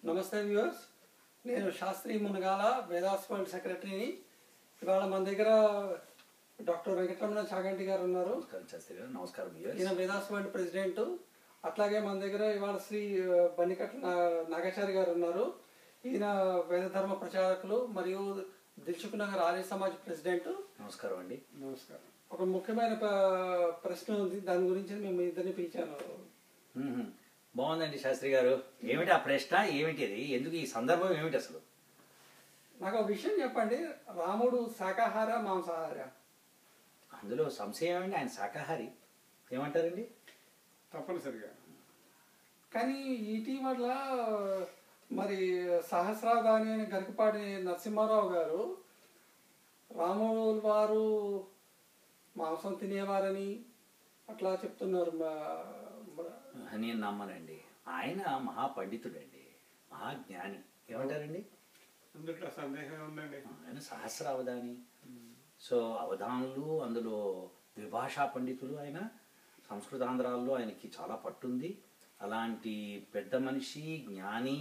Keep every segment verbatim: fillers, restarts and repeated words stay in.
నమస్తే వ్యూవర్స్, నేను శాస్త్రి మునగాల వేదాస్ వరల్డ్ సెక్రటరీని. ఇవాళ మన దగ్గర డాక్టర్ వెంకటరమణ చాగంటి గారు ఉన్నారు. నమస్కారం. ఈయన వేదాస్ వరల్డ్ ప్రెసిడెంట్. అట్లాగే మన దగ్గర ఇవాళ శ్రీ బన్నికట్ల నాగాచారి గారు ఉన్నారు. ఈయన వేద ధర్మ ప్రచారకులు మరియు దిల్సుఖ్ నగర్ ఆర్య సమాజ్ ప్రెసిడెంట్. నమస్కారం అండి. నమస్కారం. ఒక ముఖ్యమైన ప్రశ్న ఉంది, దాని గురించి మేము ఇద్దరిని పిలిచాను. బాగుందండి శాస్త్రి గారు. ఏమిటి ఆ ప్రశ్న? ఏమిటి అది? ఎందుకు ఈ సందర్భం ఏమిటి అసలు? నాకు ఒక విషయం చెప్పండి, రాముడు శాకాహార మాంసాహార? అందులో సంశయం ఏమండి, ఆయన శాకాహారి. ఏమంటారండి? తప్పనిసరిగా. కానీ ఇటీవల మరి సహస్రావధాని అని గరికపాటి నరసింహారావు గారు రాముడు వారు మాంసం తినేవారని అట్లా చెప్తున్నారు. నేను నమ్మనండి. ఆయన మహాపండితుడండి, మహాజ్ఞాని. ఏమంటారండి? అందులో సందేహం ఉందండి. ఆయన సహస్ర అవధాని. సో అవధానులు, అందులో ద్విభాషా పండితులు. ఆయన సంస్కృతాంధ్రాల్లో ఆయనకి చాలా పట్టుంది. అలాంటి పెద్ద మనిషి, జ్ఞాని,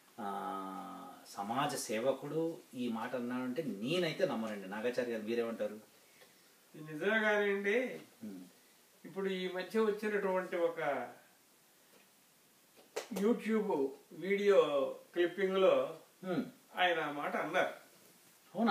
సమాజ సేవకుడు ఈ మాట అన్నాడంటే నేనైతే నమ్మనండి. నాగాచార్య గారు మీరేమంటారు? నిజంగానండి. ఇప్పుడు ఈ మధ్య వచ్చినటువంటి ఒక యూట్యూబ్ వీడియో క్లిప్పింగ్ లో ఆయన మాట అన్నారు. అవునా?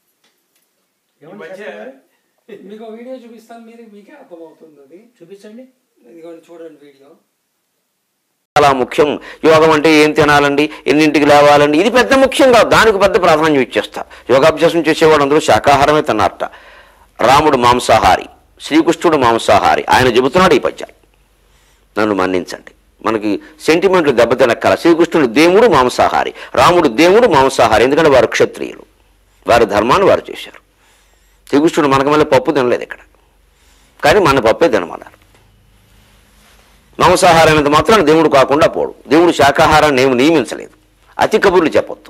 మీకు వీడియో చూపిస్తాను, మీరు మీకే అర్థమవుతుంది. అది చూపించండి. ఇదిగోండి, చూడండి వీడియో. చాలా ముఖ్యం. యోగం అంటే ఏం తినాలండి, ఎన్నింటికి లేవాలండి, ఇది పెద్ద ముఖ్యం కాదు. దానికి పెద్ద ప్రాధాన్యం ఇచ్చేస్తా. యోగాభ్యాసం చేసేవాడు అందరూ శాకాహారమే తిన్నారట. రాముడు మాంసాహారి, శ్రీకృష్ణుడు మాంసాహారి. ఆయన చెబుతున్నాడు ఈ పద్యాలు. నన్ను మన్నించండి, మనకి సెంటిమెంట్లు దెబ్బతినక్కల. శ్రీకృష్ణుడు దేవుడు మాంసాహారి, రాముడు దేవుడు మాంసాహారి. ఎందుకంటే వారు క్షత్రియులు, వారి ధర్మాన్ని వారు చేశారు. శ్రీకృష్ణుడు మనకు మళ్ళీ పప్పు తినలేదు ఇక్కడ, కానీ మన పప్పే తినమన్నారు. మాంసాహారం అనేది మాత్రం దేవుడు కాకుండా పోడు. దేవుడు శాకాహారాన్ని ఏమి నియమించలేదు. అతి కబుర్లు చెప్పొద్దు.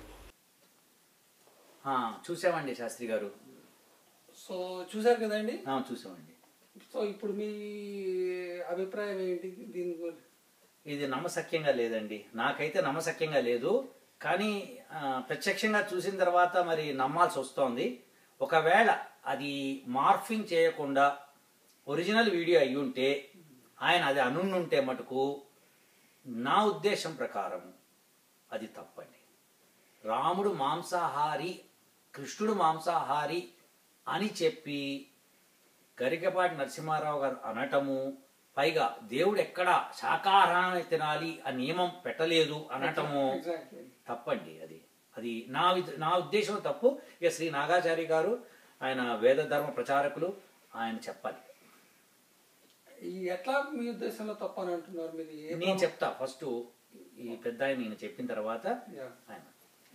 చూసామండి శాస్త్రి గారు. సో చూసారు కదండి? చూసామండి. సో ఇప్పుడు మీ అభిప్రాయం ఏంటి దీని గురించి? ఇది నమ్మశక్యంగా లేదండి. నాకైతే నమ్మశక్యంగా లేదు. కానీ ప్రత్యక్షంగా చూసిన తర్వాత మరి నమ్మాల్సి వస్తోంది. ఒకవేళ అది మార్ఫింగ్ చేయకుండా ఒరిజినల్ వీడియో అయి ఉంటే, ఆయన అది అనుంటే మటుకు నా ఉద్దేశం ప్రకారం అది తప్పండి. రాముడు మాంసాహారి, కృష్ణుడు మాంసాహారి అని చెప్పి గరికపాటి నరసింహారావు గారు అనటము, పైగా దేవుడు ఎక్కడా శాకాహారాన్ని తినాలి ఆ నియమం పెట్టలేదు అనటము తప్పండి. అది అది నా నా ఉద్దేశం తప్పు. ఇక శ్రీ నాగాచారి గారు, ఆయన వేద ధర్మ ప్రచారకులు, ఆయన చెప్పాలి. ఎట్లా మీ ఉద్దేశంలో తప్పు అని అంటున్నారు మీరు? నేను చెప్తా. ఫస్ట్ ఈ పెద్ద ఆయన నేను చెప్పిన తర్వాత ఆయన.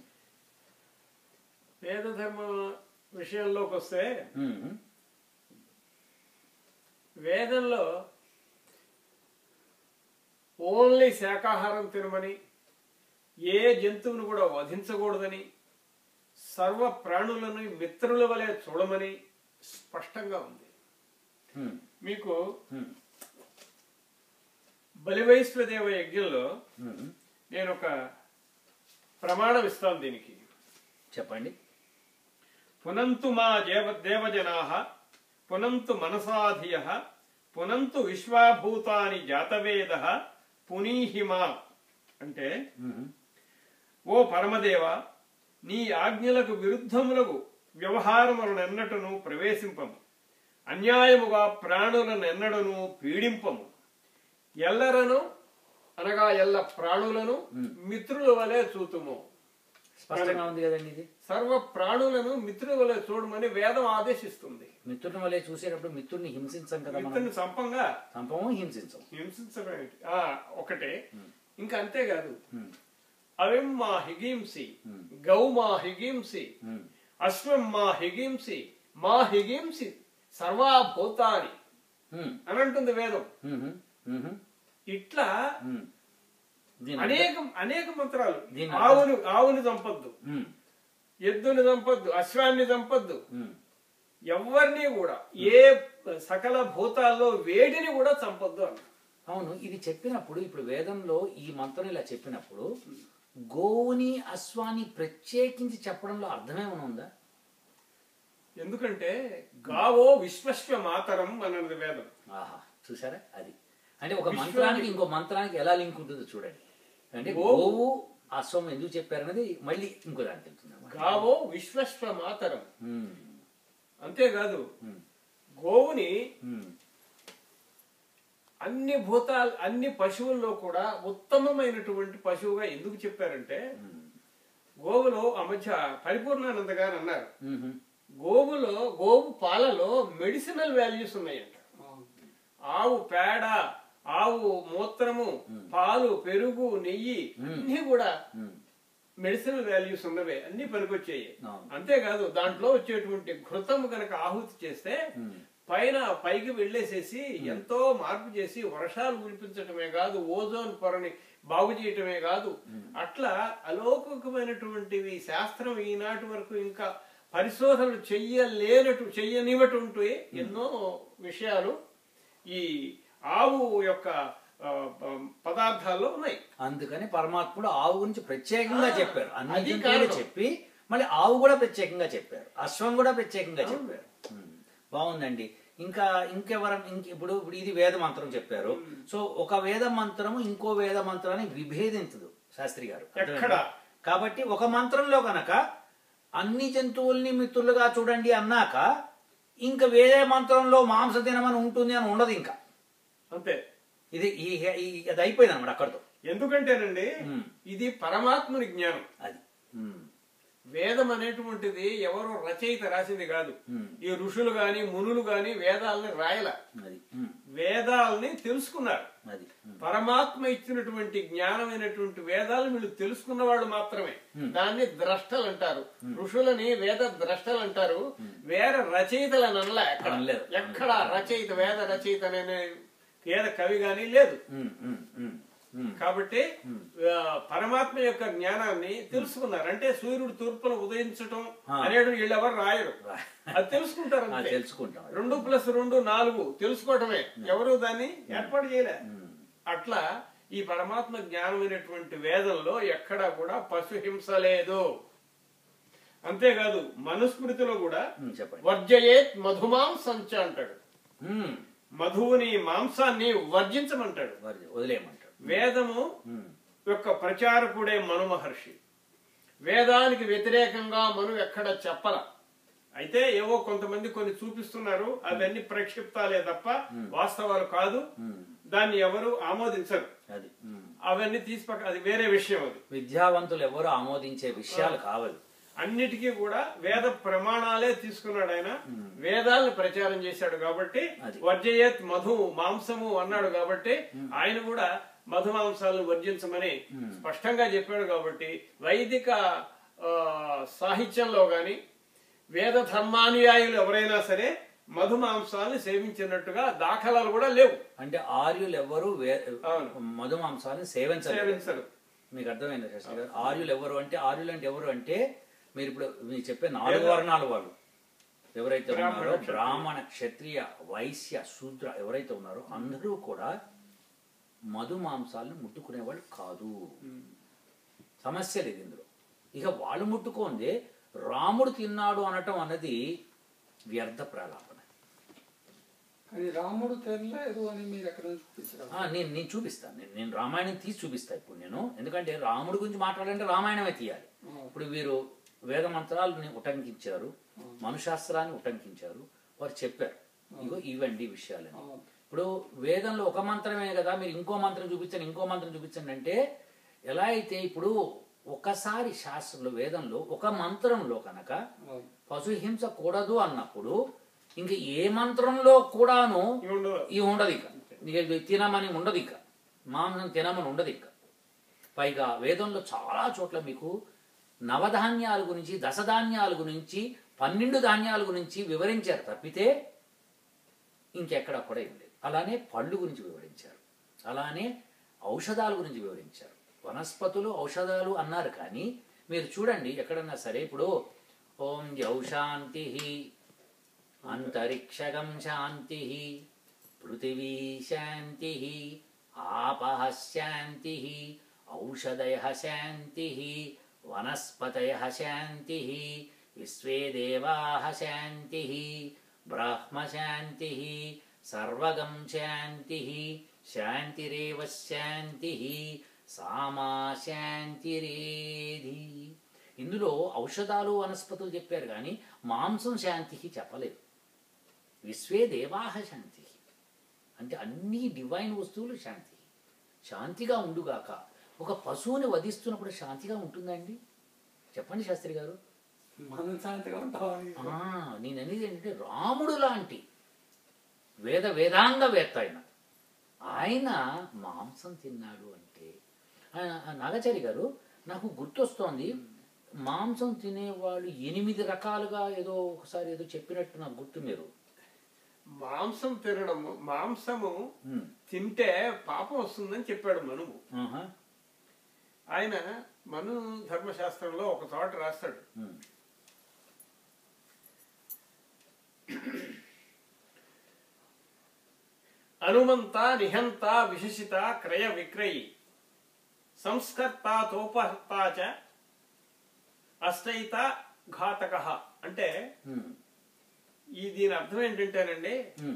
వేద ధర్మ విషయంలోకి వస్తే, వేదంలో ఓన్లీ శాకాహారం తినమని, ఏ జంతువును కూడా వధించకూడదని, సర్వ ప్రాణులను మిత్రుల వలె చూడమని స్పష్టంగా ఉంది. మీకు బలివైశ్వదేవ యజ్ఞంలో నేను ఒక ప్రమాణం ఇస్తాను దీనికి. చెప్పండి. పునంతు మా దేవ దేవజనాః పునంతు మనసాధియః పునంతు విశ్వాభూతాని జాతవేదః పునీహిమా. అంటే, ఓ పరమదేవ, నీ ఆజ్ఞలకు విరుద్ధములకు వ్యవహారములనెన్నటను ప్రవేశింపము, అన్యాయముగా ప్రాణులను ఎన్నడను పీడింపము, ఎల్లరను అనగా ఎల్ల ప్రాణులను మిత్రుల వలె చూతుము. స్పష్టంగా ఉంది కదండి. ఇది సర్వ ప్రాణులను మిత్రుల వలె చూడమని వేదం ఆదేశిస్తుంది. మిత్రుని వలె చూసేటప్పుడు మిత్రుడిని హింసించం కదా. మిత్రుని సంపంగా సంపము హింసించం. హింసించడం ఒకటే. ఇంకా అంతేకాదు, అవిం మా హిగింసి, గౌ మా హిగింసి, అశ్వం మా హిగింసి, మా హిగింసి సర్వాభూతాని అని అంటుంది వేదం. ఇట్లా అనేక అనేక మంత్రాలు. ఆవును ఆవుని చంపొద్దు, ఎద్దుని చంపొద్దు, అశ్వాన్ని చంపొద్దు, ఎవరిని కూడా, ఏ సకల భూతాల్లో వేడిని కూడా చంపొద్దు అన్న. అవును. ఇది చెప్పినప్పుడు, ఇప్పుడు వేదంలో ఈ మంత్రం ఇలా చెప్పినప్పుడు గోవుని అశ్వాన్ని ప్రత్యేకించి చెప్పడంలో అర్థమేమైనా ఉందా? ఎందుకంటే గావో విశ్వస్వ మాతరం అన్నది వేదం. ఆహా, చూసారా? అది అంటే ఒక మంత్రానికి ఇంకో మంత్రానికి ఎలా లింక్ ఉంటుందో చూడండి. అంటే గోవు అశ్వం ఎందుకు చెప్పారన్నది మళ్ళీ ఇంకో దానికి వెళ్తుంది. గావో విశ్వస్వ మాతరం. అంతేకాదు గోవుని అన్ని భూతాలు అన్ని పశువుల్లో కూడా ఉత్తమమైనటువంటి పశువుగా ఎందుకు చెప్పారంటే, గోవులో ఆ మధ్య పరిపూర్ణానంద గారు అన్నారు, గోవులో గోవు పాలలో మెడిసినల్ వాల్యూస్ ఉన్నాయంట. ఆవు పేడ, ఆవు మూత్రము, పాలు, పెరుగు, నెయ్యి అన్ని కూడా మెడిసినల్ వాల్యూస్ ఉన్నవే, అన్ని పనికొచ్చాయి. అంతేకాదు దాంట్లో వచ్చేటువంటి ఘృతము కనుక ఆహుతి చేస్తే పైన పైకి వెళ్లేసేసి ఎంతో మార్పు చేసి వర్షాలు కురిపించటమే కాదు, ఓజోన్ పొరని బాగు చేయటమే కాదు, అట్లా అలౌకికమైనటువంటివి శాస్త్రం ఈనాటి వరకు ఇంకా పరిశోధనలు చెయ్యలేనటు చెయ్యనివటువంటి ఎన్నో విషయాలు ఈ ఆవు యొక్క పదార్థాల్లో ఉన్నాయి. అందుకని పరమాత్ముడు ఆవు గురించి ప్రత్యేకంగా చెప్పారు. అన్ని జంతువులు చెప్పి మళ్ళీ ఆవు కూడా ప్రత్యేకంగా చెప్పారు, అశ్వం కూడా ప్రత్యేకంగా చెప్పారు. బాగుందండి. ఇంకా ఇంకెవరం ఇంక ఇప్పుడు ఇప్పుడు ఇది వేద మంత్రం చెప్పారు. సో ఒక వేద మంత్రము ఇంకో వేద మంత్రాన్ని విభేదించదు శాస్త్రి గారు. కాబట్టి ఒక మంత్రంలో కనుక అన్ని జంతువుల్ని మిత్రులుగా చూడండి అన్నాక ఇంకా వేరే మంత్రంలో మాంస తినమని ఉంటుంది అని ఉండదు ఇంకా. అంతే, ఇది అది అయిపోయింది అన్నమాట అక్కడితో. ఎందుకంటేనండి ఇది పరమాత్ముని జ్ఞానం. అది వేదం అనేటువంటిది ఎవరో రచయిత రాసింది కాదు. ఈ ఋషులు గాని మునులు గాని వేదాలని రాయల, వేదాలని తెలుసుకున్నారు. పరమాత్మ ఇచ్చినటువంటి జ్ఞానమైనటువంటి వేదాలను వీళ్ళు తెలుసుకున్న వాళ్ళు మాత్రమే. దాన్ని ద్రష్టలు అంటారు, ఋషులని వేద ద్రష్టలు అంటారు. వేరే రచయితలని అనలే. ఎక్కడ ఎక్కడ రచయిత వేద రచయిత అనే వేద కవి గాని లేదు. కాబట్టి పరమాత్మ యొక్క జ్ఞానాన్ని తెలుసుకున్నారు. అంటే సూర్యుడు తూర్పున ఉదయించటం అనేది వీళ్ళెవరు రాయరు, అది తెలుసుకుంటారు. తెలుసుకుంటారు. రెండు ప్లస్ రెండు నాలుగు తెలుసుకోవటమే, ఎవరు దాన్ని ఏర్పాటు చేయలే. అట్లా ఈ పరమాత్మ జ్ఞానమైనటువంటి వేదంలో ఎక్కడా కూడా పశుహింస లేదు. అంతేకాదు మనుస్మృతిలో కూడా వర్జయేత్ మధుమాంసంచ అంటాడు. మధువుని మాంసాన్ని వర్జించమంటాడు, వదిలేయమంటాడు. వేదము యొక్క ప్రచారకుడే మను మహర్షి. వేదానికి వ్యతిరేకంగా మను ఎక్కడ చెప్పల. అయితే ఏవో కొంతమంది కొన్ని చూపిస్తున్నారు, అవన్నీ ప్రక్షిప్తాలే తప్ప వాస్తవాలు కాదు. దాన్ని ఎవరు ఆమోదించరు, అవన్నీ తీసిపక్క, అది వేరే విషయం. అది విద్యావంతులు ఎవరు ఆమోదించే విషయాలు కావాలి. అన్నిటికీ కూడా వేద ప్రమాణాలే తీసుకున్నాడు ఆయన. వేదాలను ప్రచారం చేశాడు కాబట్టి వర్జయేత్ మధు మాంసము అన్నాడు కాబట్టి ఆయన కూడా మధు మాంసాలను వర్జించమని స్పష్టంగా చెప్పాడు. కాబట్టి వైదిక సాహిత్యంలో గాని వేద ధర్మానుయాయులు ఎవరైనా సరే మధు మాంసాలను సేవించినట్టుగా దాఖలాలు కూడా లేవు. అంటే ఆర్యులు ఎవరు మధు మాంసాలను సేవించరు. మీకు అర్థమైంది శాస్త్రి గారు? ఆర్యులు ఎవరు అంటే, ఆర్యులు అంటే ఎవరు అంటే మీరు ఇప్పుడు మీరు చెప్పే నాలుగు వర్ణాల వాళ్ళు ఎవరైతే ఉన్నారో, బ్రాహ్మణ, క్షత్రియ, వైశ్య, శూద్ర ఎవరైతే ఉన్నారో అందరూ కూడా మధు మాంసాలను ముట్టుకునేవాళ్ళు కాదు. సమస్య లేదు ఇందులో. ఇక వాళ్ళు ముట్టుకోండి రాముడు తిన్నాడు అనటం అన్నది వ్యర్థ ప్రలాపన. రాముడు తినలేదు అని మీరు ఎక్కడ నేను నేను చూపిస్తాను. నేను నేను రామాయణం తీసి చూపిస్తాను ఇప్పుడు నేను. ఎందుకంటే రాముడి గురించి మాట్లాడాలంటే రామాయణమే తీయాలి. ఇప్పుడు వీరు వేద మంత్రాలని ఉటంకించారు, మనుశాస్త్రాన్ని ఉటంకించారు. వారు చెప్పారు ఇగో ఇవండి విషయాలని. ఇప్పుడు వేదంలో ఒక మంత్రమే కదా, మీరు ఇంకో మంత్రం చూపించండి ఇంకో మంత్రం చూపించండి అంటే ఎలా అయితే ఇప్పుడు ఒకసారి శాస్త్రంలో వేదంలో ఒక మంత్రంలో కనుక పశుహింస కూడదు అన్నప్పుడు ఇంక ఏ మంత్రంలో కూడాను ఇవి ఉండదు. ఇక తినమని ఉండదు, ఇక మాంసం తినమని ఉండదు. ఇక పైగా వేదంలో చాలా చోట్ల మీకు నవధాన్యాల గురించి, దశధాన్యాల గురించి, పన్నెండు ధాన్యాల గురించి వివరించారు తప్పితే ఇంకెక్కడ కూడా ఏం లేదు. అలానే పళ్ళు గురించి వివరించారు, అలానే ఔషధాల గురించి వివరించారు. వనస్పతులు ఔషధాలు అన్నారు కానీ మీరు చూడండి ఎక్కడన్నా సరే ఇప్పుడు ఓం యౌ శాంతి అంతరిక్షగం శాంతి పృథివీ శాంతి ఆపః శాంతి ఔషధయ శాంతి వనస్పతయ శాంతి విశ్వే దేవా శాంతి బ్రహ్మ శాంతి సర్వగం శాంతి శాంతిరేవ శాంతి సామా శాంతిరేధి. ఇందులో ఔషధాలు వనస్పతులు చెప్పారు కానీ మాంసం శాంతికి చెప్పలేదు. విశ్వే దేవాహ శాంతి అంటే అన్ని డివైన్ వస్తువులు శాంతి, శాంతిగా ఉండుగాక. ఒక పశువుని వధిస్తున్నప్పుడు శాంతిగా ఉంటుందండి? చెప్పండి శాస్త్రి గారు. మనం శాంతిగా ఉంటామని నేను అనేది ఏంటంటే రాముడు లాంటి వేద వేదాంగ వేత్త ఆయన ఆయన మాంసం తిన్నాడు అంటే నాగచారి గారు నాకు గుర్తొస్తోంది. మాంసం తినేవాళ్ళు ఎనిమిది రకాలుగా ఏదో ఒకసారి ఏదో చెప్పినట్టు నాకు గుర్తు. మీరు మాంసం తినడము, మాంసము తింటే పాపం వస్తుందని చెప్పాడు మనువు. ఆయన మను ధర్మశాస్త్రంలో ఒక చోట రాస్తాడు, అనుమంత నిహంత విశేషిత క్రయ విక్రయి సంస్కర్త తోపహర్త అష్టైత ఘాతక. అంటే ఈ దీని అర్థం ఏంటంటేనండి,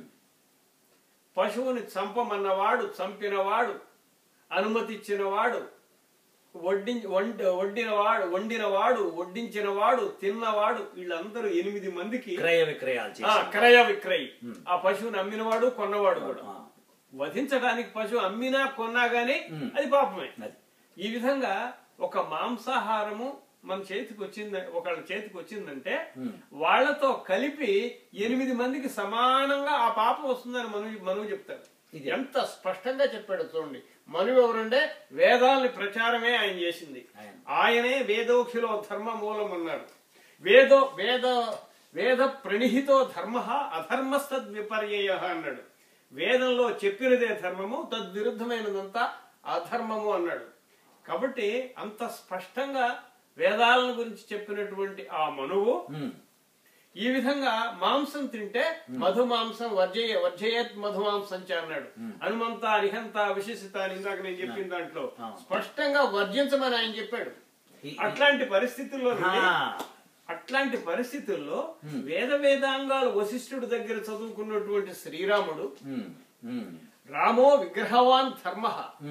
పశువుని చంపమన్నవాడు, చంపినవాడు, అనుమతి ఇచ్చినవాడు, వడ్డి వడ్డినవాడు వండినవాడు వడ్డించినవాడు, తిన్నవాడు, వీళ్ళందరూ ఎనిమిది మందికి క్రయ విక్రయాలు క్రయ విక్రయి. ఆ పశువుని అమ్మినవాడు కొన్నవాడు కూడా. వధించడానికి పశువు అమ్మినా కొన్నా గానీ అది పాపమే. ఈ విధంగా ఒక మాంసాహారము మన చేతికి వచ్చింది, ఒకళ్ళ చేతికి వచ్చిందంటే వాళ్లతో కలిపి ఎనిమిది మందికి సమానంగా ఆ పాపం వస్తుందని మనువు మనువు చెప్తాడు. ఇది ఎంత స్పష్టంగా చెప్పాడు చూడండి. మనువు ఎవరంటే వేదాలని ప్రచారమే ఆయన చేసింది. ఆయనే వేదోఖిలో ధర్మ మూలం అన్నాడు. వేదో వేద వేద ప్రణిహితో ధర్మ అధర్మస్తద్ విపర్యయ అన్నాడు. వేదంలో చెప్పినదే ధర్మము, తద్విరుద్ధమైనదంతా అధర్మము అన్నాడు. కాబట్టి అంత స్పష్టంగా వేదాలను గురించి చెప్పినటువంటి ఆ మనువు ఈ విధంగా మాంసం తింటే మధు మాంసం వర్జయ వర్జయత్ మధు మాంసం అన్నాడు. హనుమంత అరిహంత విశేషిత అని ఇందాక నేను చెప్పిన దాంట్లో స్పష్టంగా వర్జించమని ఆయన చెప్పాడు. అట్లాంటి పరిస్థితుల్లో అట్లాంటి పరిస్థితుల్లో వేద వేదాంగాలు వశిష్ఠుడి దగ్గర చదువుకున్నటువంటి శ్రీరాముడు రామో విగ్రహవాన్ ధర్మ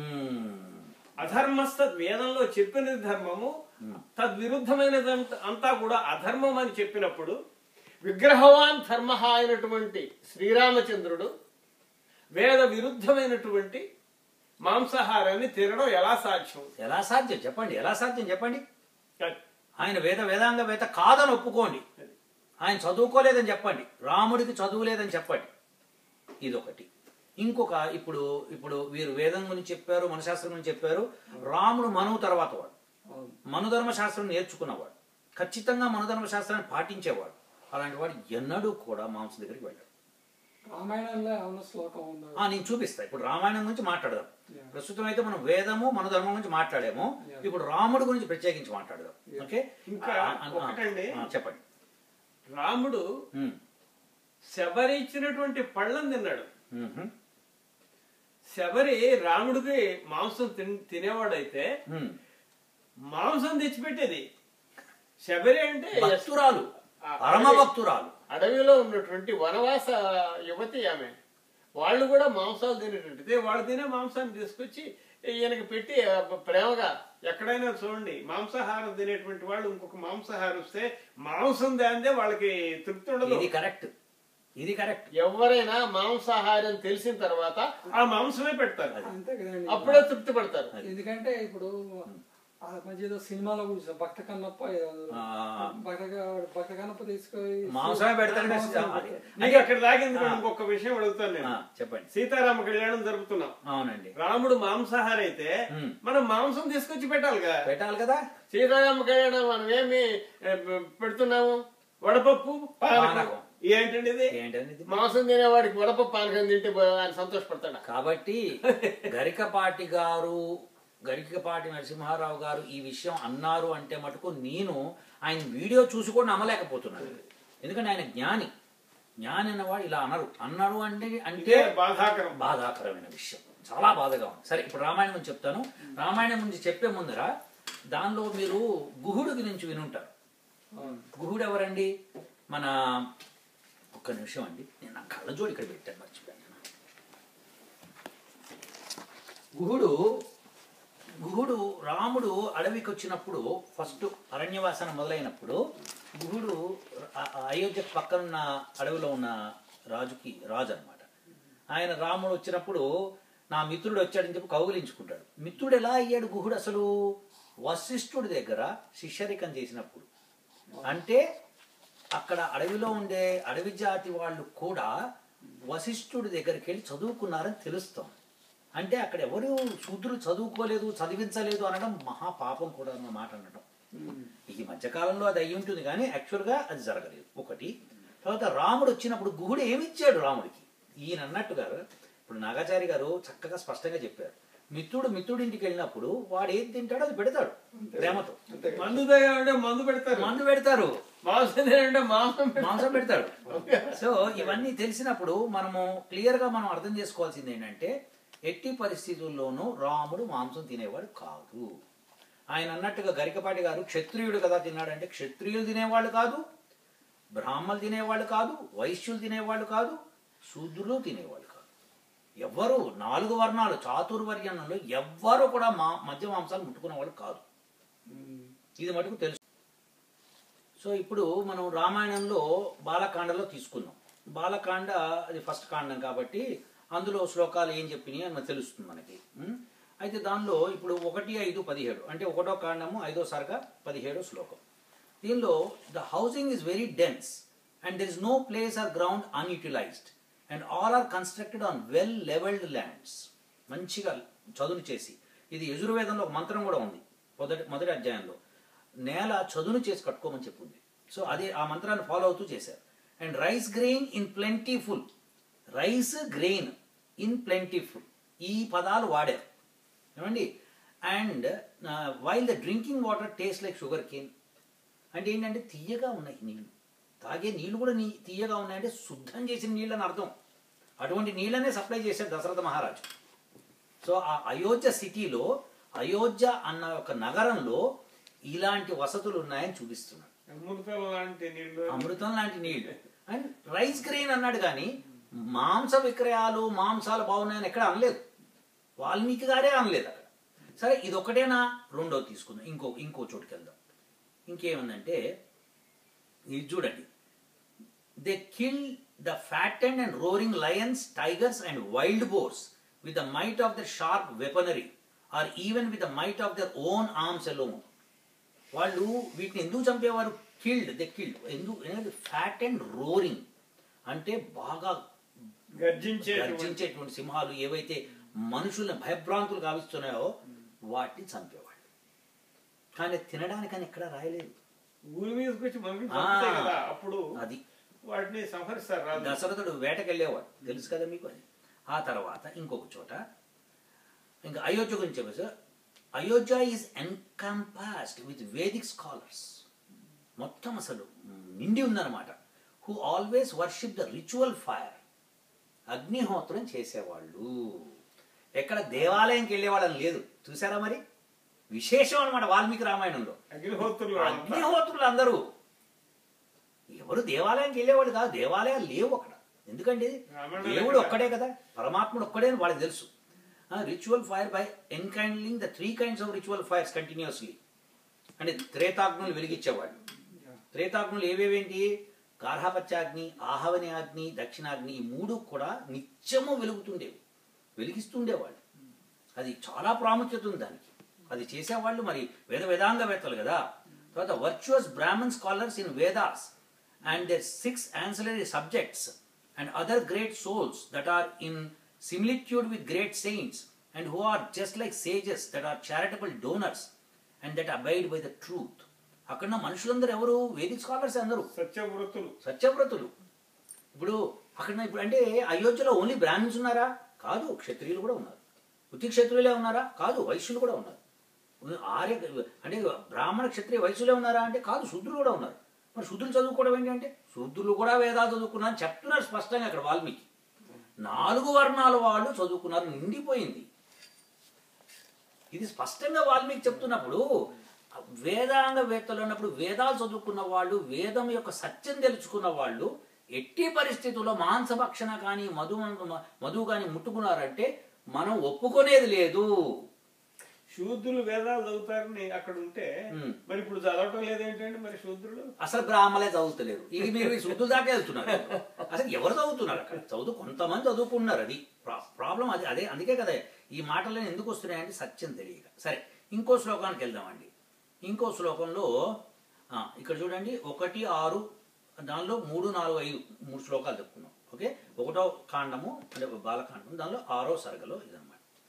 అధర్మస్థ వేదంలో చెప్పినది ధర్మము, తద్విరుద్ధమైనది అంతా కూడా అధర్మం అని చెప్పినప్పుడు విగ్రహవాన్ ధర్మ అయినటువంటి శ్రీరామచంద్రుడు వేద విరుద్ధమైనటువంటి మాంసాహారాన్ని తినడం ఎలా సాధ్యం? ఎలా సాధ్యం చెప్పండి, ఎలా సాధ్యం చెప్పండి. ఆయన వేద వేదాంగ వేత్త కాదని ఒప్పుకోండి, ఆయన చదువుకోలేదని చెప్పండి, రాముడికి చదువు లేదని చెప్పండి. ఇదొకటి. ఇంకొక ఇప్పుడు ఇప్పుడు వీరు వేదం గురించి చెప్పారు, మనశాస్త్రం గురించి చెప్పారు. రాముడు మనువు తర్వాత వాడు, మనుధర్మ శాస్త్రం నేర్చుకున్నవాడు, ఖచ్చితంగా మనుధర్మ శాస్త్రాన్ని పాటించేవాడు. అలాంటి వాడు ఎన్నడూ కూడా మాంసం దగ్గరికి వెళ్ళాడు. రామాయణంలో ఏమన్నా శ్లోకం ఉందా? నేను చూపిస్తా. ఇప్పుడు రామాయణం గురించి మాట్లాడదాం. ప్రస్తుతం అయితే మనం వేదము మనధర్మం గురించి మాట్లాడాము. ఇప్పుడు రాముడు గురించి ప్రత్యేకించి మాట్లాడదాం. ఓకే, ఇంకా ఒకటండి చెప్పండి. రాముడు శబరి ఇచ్చినటువంటి పళ్ళని తిన్నాడు. శబరి రాముడికి మాంసం తినేవాడైతే మాంసం తెచ్చిపెట్టేది శబరి. అంటే భక్తురాలు, పరమ భక్తురాలు, అడవిలో ఉన్నటువంటి వనవాస యువతి ఆమె. వాళ్ళు కూడా మాంసాలు తినేటట్టు వాళ్ళు తినే మాంసాన్ని తీసుకొచ్చి ఈయనకి పెట్టి ప్రేమగా. ఎక్కడైనా చూడండి, మాంసాహారం తినేటువంటి వాళ్ళు ఇంకొక మాంసాహారం వస్తే మాంసం దాందే వాళ్ళకి తృప్తి ఉండదు. ఇది కరెక్ట్, ఇది కరెక్ట్. ఎవరైనా మాంసాహారం తెలిసిన తర్వాత ఆ మాంసమే పెడతారు, అంతే కదండి, అప్పుడే తృప్తి పడతారు. ఎందుకంటే ఇప్పుడు మంచి ఏదో సినిమాలో చూసాం, భక్త కన్నప్ప భక్త భక్త కన్నప్ప తీసుకొని మాంసమే పెడతాడు. అక్కడ దాగింది. ఇంకొక విషయం అడుగుతాను నేను. చెప్పండి. సీతారామ కళ్యాణం జరుపుతున్నాం. అవునండి. రాముడు మాంసాహారం అయితే మనం మాంసం తీసుకొచ్చి పెట్టాలిగా, పెట్టాలి కదా. సీతారామ కళ్యాణం మనం ఏమి పెడుతున్నాము? వడపప్పు పానకం. ఏంటండి ఇది? మాంసం తినేవాడికి వడపప్పు పానకం తింటే ఆయన సంతోషపడతాడు. కాబట్టి గరికపాటి గారు గరికపాటి నరసింహారావు గారు ఈ విషయం అన్నారు అంటే మటుకు నేను ఆయన వీడియో చూసి కూడా నమ్మలేకపోతున్నాను. ఎందుకంటే ఆయన జ్ఞాని. జ్ఞాని అన్నవాడు ఇలా అనరు. అన్నారు అంటే అంటే బాధాకరం బాధాకరమైన విషయం. చాలా బాధగా ఉంది. సరే ఇప్పుడు రామాయణం గురించి చెప్తాను. రామాయణం గురించి చెప్పే ముందర దానిలో మీరు గుహుడు గురించి వినుంటారు. గుహుడు ఎవరండి? మన ఒక్క నిమిషం అండి, నేను నా కళ్ళజోడు ఇక్కడ పెట్టాను, మర్చిపోయాను. గుహుడు గుహుడు రాముడు అడవికి వచ్చినప్పుడు, ఫస్ట్ అరణ్యవాసన మొదలైనప్పుడు గుహుడు అయోధ్య పక్కనున్న అడవిలో ఉన్న రాజుకి రాజు అనమాట. ఆయన రాముడు వచ్చినప్పుడు నా మిత్రుడు వచ్చాడని చెప్పి కౌగిలించుకుంటాడు. మిత్రుడు ఎలా అయ్యాడు గుహుడు? అసలు వశిష్ఠుడి దగ్గర శిష్యరికం చేసినప్పుడు. అంటే అక్కడ అడవిలో ఉండే అడవి జాతి వాళ్ళు కూడా వశిష్ఠుడి దగ్గరికి వెళ్ళి చదువుకున్నారని తెలుస్తాం. అంటే అక్కడ ఎవరు శూద్రులు చదువుకోలేదు, చదివించలేదు అనడం మహాపాపం కూడా అన్న మాట అనడం. ఈ మధ్యకాలంలో అది అయ్యి ఉంటుంది, కానీ యాక్చువల్గా అది జరగలేదు. ఒకటి. తర్వాత రాముడు వచ్చినప్పుడు గుహుడు ఏమిచ్చాడు రాముడికి? ఈయన అన్నట్టుగా ఇప్పుడు నాగాచారి గారు చక్కగా స్పష్టంగా చెప్పారు. మిత్రుడు మిత్రుడి ఇంటికి వెళ్ళినప్పుడు వాడు ఏం తింటాడో అది పెడతాడు ప్రేమతో. మందు తాగాలంటే మందు పెడతారు, మందు పెడతారు, మాంసం తినాలంటే మాంసం మాంసం పెడతాడు. సో ఇవన్నీ తెలిసినప్పుడు మనము క్లియర్ గా మనం అర్థం చేసుకోవాల్సింది ఏంటంటే, ఎట్టి పరిస్థితుల్లోనూ రాముడు మాంసం తినేవాడు కాదు. ఆయన అన్నట్టుగా గరికపాటి గారు క్షత్రియుడు కదా తిన్నాడంటే, క్షత్రియులు తినేవాళ్ళు కాదు, బ్రాహ్మణులు తినేవాళ్ళు కాదు, వైశ్యులు తినేవాళ్ళు కాదు, శూద్రులు తినేవాళ్ళు కాదు. ఎవ్వరు నాలుగు వర్ణాలు చాతుర్వర్ణంలో ఎవ్వరు కూడా మా మధ్య మాంసాలు ముట్టుకునే వాళ్ళు కాదు. ఇది మటుకు తెలుసు. సో ఇప్పుడు మనం రామాయణంలో బాలకాండలో తీసుకుందాం. బాలకాండ అది ఫస్ట్ కాండం కాబట్టి అందులో శ్లోకాలు ఏం చెప్పినాయి అని మనకు తెలుస్తుంది మనకి. అయితే దానిలో ఇప్పుడు ఒకటి ఐదు పదిహేడు అంటే ఒకటో కాండము ఐదో సరిగా పదిహేడో శ్లోకం. దీనిలో the housing is very dense and there is no place or ground unutilised and all are constructed on well levelled lands. మంచిగా చదును చేసి, ఇది యజుర్వేదంలో ఒక మంత్రం కూడా ఉంది మొదటి మొదటి అధ్యాయంలో, నేల చదును చేసి కట్టుకోమని చెప్పింది. సో అదే ఆ మంత్రాన్ని ఫాలో అవుతూ చేశారు. And rice grain in plentiful, rice grain in plentiful ఈ పదాలు వాడారు ఏమండి. And while the drinking water taste like sugar cane అంటే ఏంటంటే తీయగా ఉన్నాయి నీళ్ళు, తాగే నీళ్ళు కూడా నీ తీయగా ఉన్నాయంటే శుద్ధం చేసిన నీళ్ళు అని అర్థం. అటువంటి నీళ్ళనే సప్లై చేశాడు దశరథ మహారాజు. సో ఆ అయోధ్య సిటీలో, అయోధ్య అన్న ఒక నగరంలో ఇలాంటి వసతులు ఉన్నాయని చూపిస్తున్నాడు. అమృతం లాంటి నీళ్లు, అమృతం లాంటి నీళ్లు. అండ్ రైస్ గ్రెయిన్ అన్నాడు, కానీ మాంస విక్రయాలు మాంసాలు బాగున్నాయని ఎక్కడ అనలేదు, వాల్మీకి గారే అనలేదు అక్కడ. సరే ఇది ఒకటేనా? రెండో తీసుకుందాం, ఇంకో ఇంకో చోటుకి వెళ్దాం. ఇంకేముందంటే ఇది చూడండి, they kill the fattened and roaring lions, tigers and wild boars with the might of their sharp weaponry or even with the might of their own arms alone. వాళ్ళు వీటిని ఎందుకు చంపేవారు? Killed, they killed. ఎందుకు? Fat and roaring అంటే బాగా గర్జించే గర్జించేటువంటి సింహాలు ఏవైతే మనుషుల్ని భయభ్రాంతులు గావిస్తున్నాయో వాటిని చంపేవాళ్ళు. కానీ తినడానికని ఎక్కడ రాయలేదు. ఊరి మీదకి వచ్చి మనకి కదా అప్పుడు అది వాటిని సంహరిస్తారు. దశరథుడు వేటకెళ్ళేవాడు, తెలుసు కదా మీకు అది. ఆ తర్వాత ఇంకొక చోట ఇంకా అయోధ్య గురించి చెప్పేసి, Ayodhya is encompassed with Vedic scholars. మొత్తం అసలు నిండి ఉందన్నమాట. Who always worship the ritual fire. అగ్నిహోత్రం చేసేవాళ్ళు. ఎక్కడ దేవాలయంకి వెళ్ళేవాళ్ళని లేదు, చూసారా మరి? విశేషం అనమాట వాల్మీకి రామాయణంలో. అగ్నిహోత్రులు అగ్నిహోత్రులు అందరూ ఎవరు దేవాలయానికి వెళ్ళేవాళ్ళు కాదు, దేవాలయాలు లేవు అక్కడ. ఎందుకంటే దేవుడు ఒక్కడే కదా, పరమాత్ముడు ఒక్కడే అని వాళ్ళకి తెలుసు. Ritual fire by enkindling the three kinds of ritual fires continuously. అంటే త్రేతాగ్నులు వెలిగించేవాళ్ళు. త్రేతాగ్నులు ఏవేవేంటి? గార్హపత్యాగ్ని, ఆహవని అగ్ని, దక్షిణాగ్ని, ఈ మూడు కూడా నిత్యము వెలుగుతుండేవి, వెలిగిస్తుండేవాళ్ళు. అది చాలా ప్రాముఖ్యత ఉంది దానికి. అది చేసేవాళ్ళు మరి వేద వేదాంగవేత్తలు కదా. తర్వాత virtuous Brahman scholars in Vedas and their six ancillary subjects and other great souls that are in similitude with great saints and who are just like sages that are charitable donors and that abide by the truth. అక్కడ మనుషులందరూ ఎవరు? Vedic scholars అందరూ సత్యవ్రతులు. సత్యవ్రతులు. ఇప్పుడు అక్కడ ఇప్పుడు అంటే అయోధ్యలో only Brahmans ఉన్నారా? కాదు, క్షత్రియులు కూడా ఉన్నారు. ఉత్తి క్షత్రియులే ఉన్నారా? కాదు, వైశ్యులు కూడా ఉన్నారు. ఆర్య అంటే బ్రాహ్మణ క్షత్రియ వైశ్యులే ఉన్నారా అంటే కాదు, శూద్రులు కూడా ఉన్నారు. మరి శూద్రులు చదువుకోవడం ఏంటి అంటే శూద్రులు కూడా వేదాలు చదువుకున్నారని చెప్తున్నారు స్పష్టంగా అక్కడ వాల్మీకి. నాలుగు వర్ణాల వాళ్ళు చదువుకున్నారు, నిండిపోయింది. ఇది స్పష్టంగా వాల్మీకి చెప్తున్నప్పుడు వేదాంగ వేత్తలు అన్నప్పుడు వేదాలు చదువుకున్న వాళ్ళు, వేదం యొక్క సత్యం తెలుసుకున్న వాళ్ళు ఎట్టి పరిస్థితుల్లో మాంసభక్షణ కానీ మధు మధు కానీ ముట్టుకున్నారంటే మనం ఒప్పుకునేది లేదు. శూద్రులు వేదాలు చదువుతారని అక్కడ ఉంటే మరి ఇప్పుడు చదవటం లేదేంటండి మరి శూద్రులు? అసలు బ్రాహ్మలే చదువుతలేరు. ఇది మీరు శుద్ధుల దాకా వెళ్తున్నారు. అసలు ఎవరు చదువుతున్నారు అక్కడ? చదువు కొంతమంది చదువుకున్నారు. అది ప్రాబ్లం. అది అదే అందుకే కదా ఈ మాటలు ఎందుకు వస్తున్నాయంటే సత్యం తెలియక. సరే, ఇంకో శ్లోకానికి వెళ్దామండి. ఇంకో శ్లోకంలో ఇక్కడ చూడండి, ఒకటి ఆరు దానిలో మూడు నాలుగు ఐదు మూడు శ్లోకాలు చెప్పుకున్నాం. ఓకే, ఒకటో కాండము అంటే బాలకాండము, దానిలో ఆరో సర్గలో ఇదన్నమాట.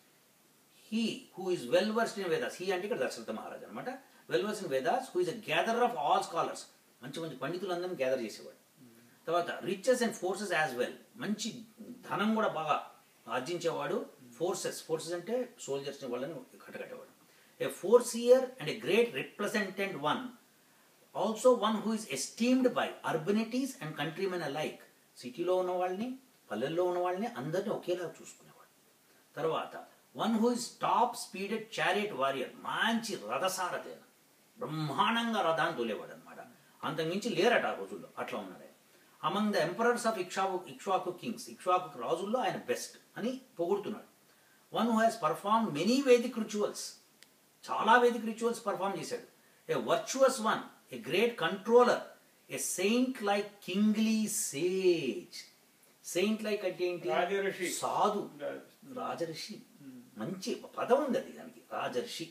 He who is well versed in Vedas, he అంటే ఇక్కడ దశరథ మహారాజ్ అనమాట. Well versed in Vedas, who is a gatherer of all scholars, మంచి మంచి పండితులందరినీ గ్యాదర్ చేసేవాడు. తర్వాత riches and forces as well, మంచి ధనం కూడా బాగా ఆర్జించేవాడు. ఫోర్సెస్ ఫోర్సెస్ అంటే సోల్జర్స్ని వాళ్ళని కట్టకట్టేవాడు. A fiercer and a great representative one, also one who is esteemed by urbanites and countrymen alike, సిటీలో ఉన్న వాళ్ళని పల్లెల్లో ఉన్న వాళ్ళని అందరినీ ఒకేలా చూసుకునేవాడు. తర్వాత one who is top speeded chariot warrior, మంచి రథసారథి, బ్రహ్మాండంగా రథాన్ని తోలేవాడు అనమాట. అంతకుమించి లేరట ఆ రోజుల్లో, అట్లా ఉన్నాడు. Among the emperors of Ikshvaku Ikshvaku kings, Ikshvaku రాజుల్లో ఆయన బెస్ట్ అని పొగుడుతున్నాడు. One who has perform many Vedic rituals, చాలా వేదిక్ రిచువల్స్ పర్ఫార్మ్ చేశాడు. A virtuous one, a great controller, a saint like kingly sage. Saint like అంటే ఏంటి? సాధు, రాజర్షి. మంచి పదం ఉంది అది దానికి, రాజర్షి.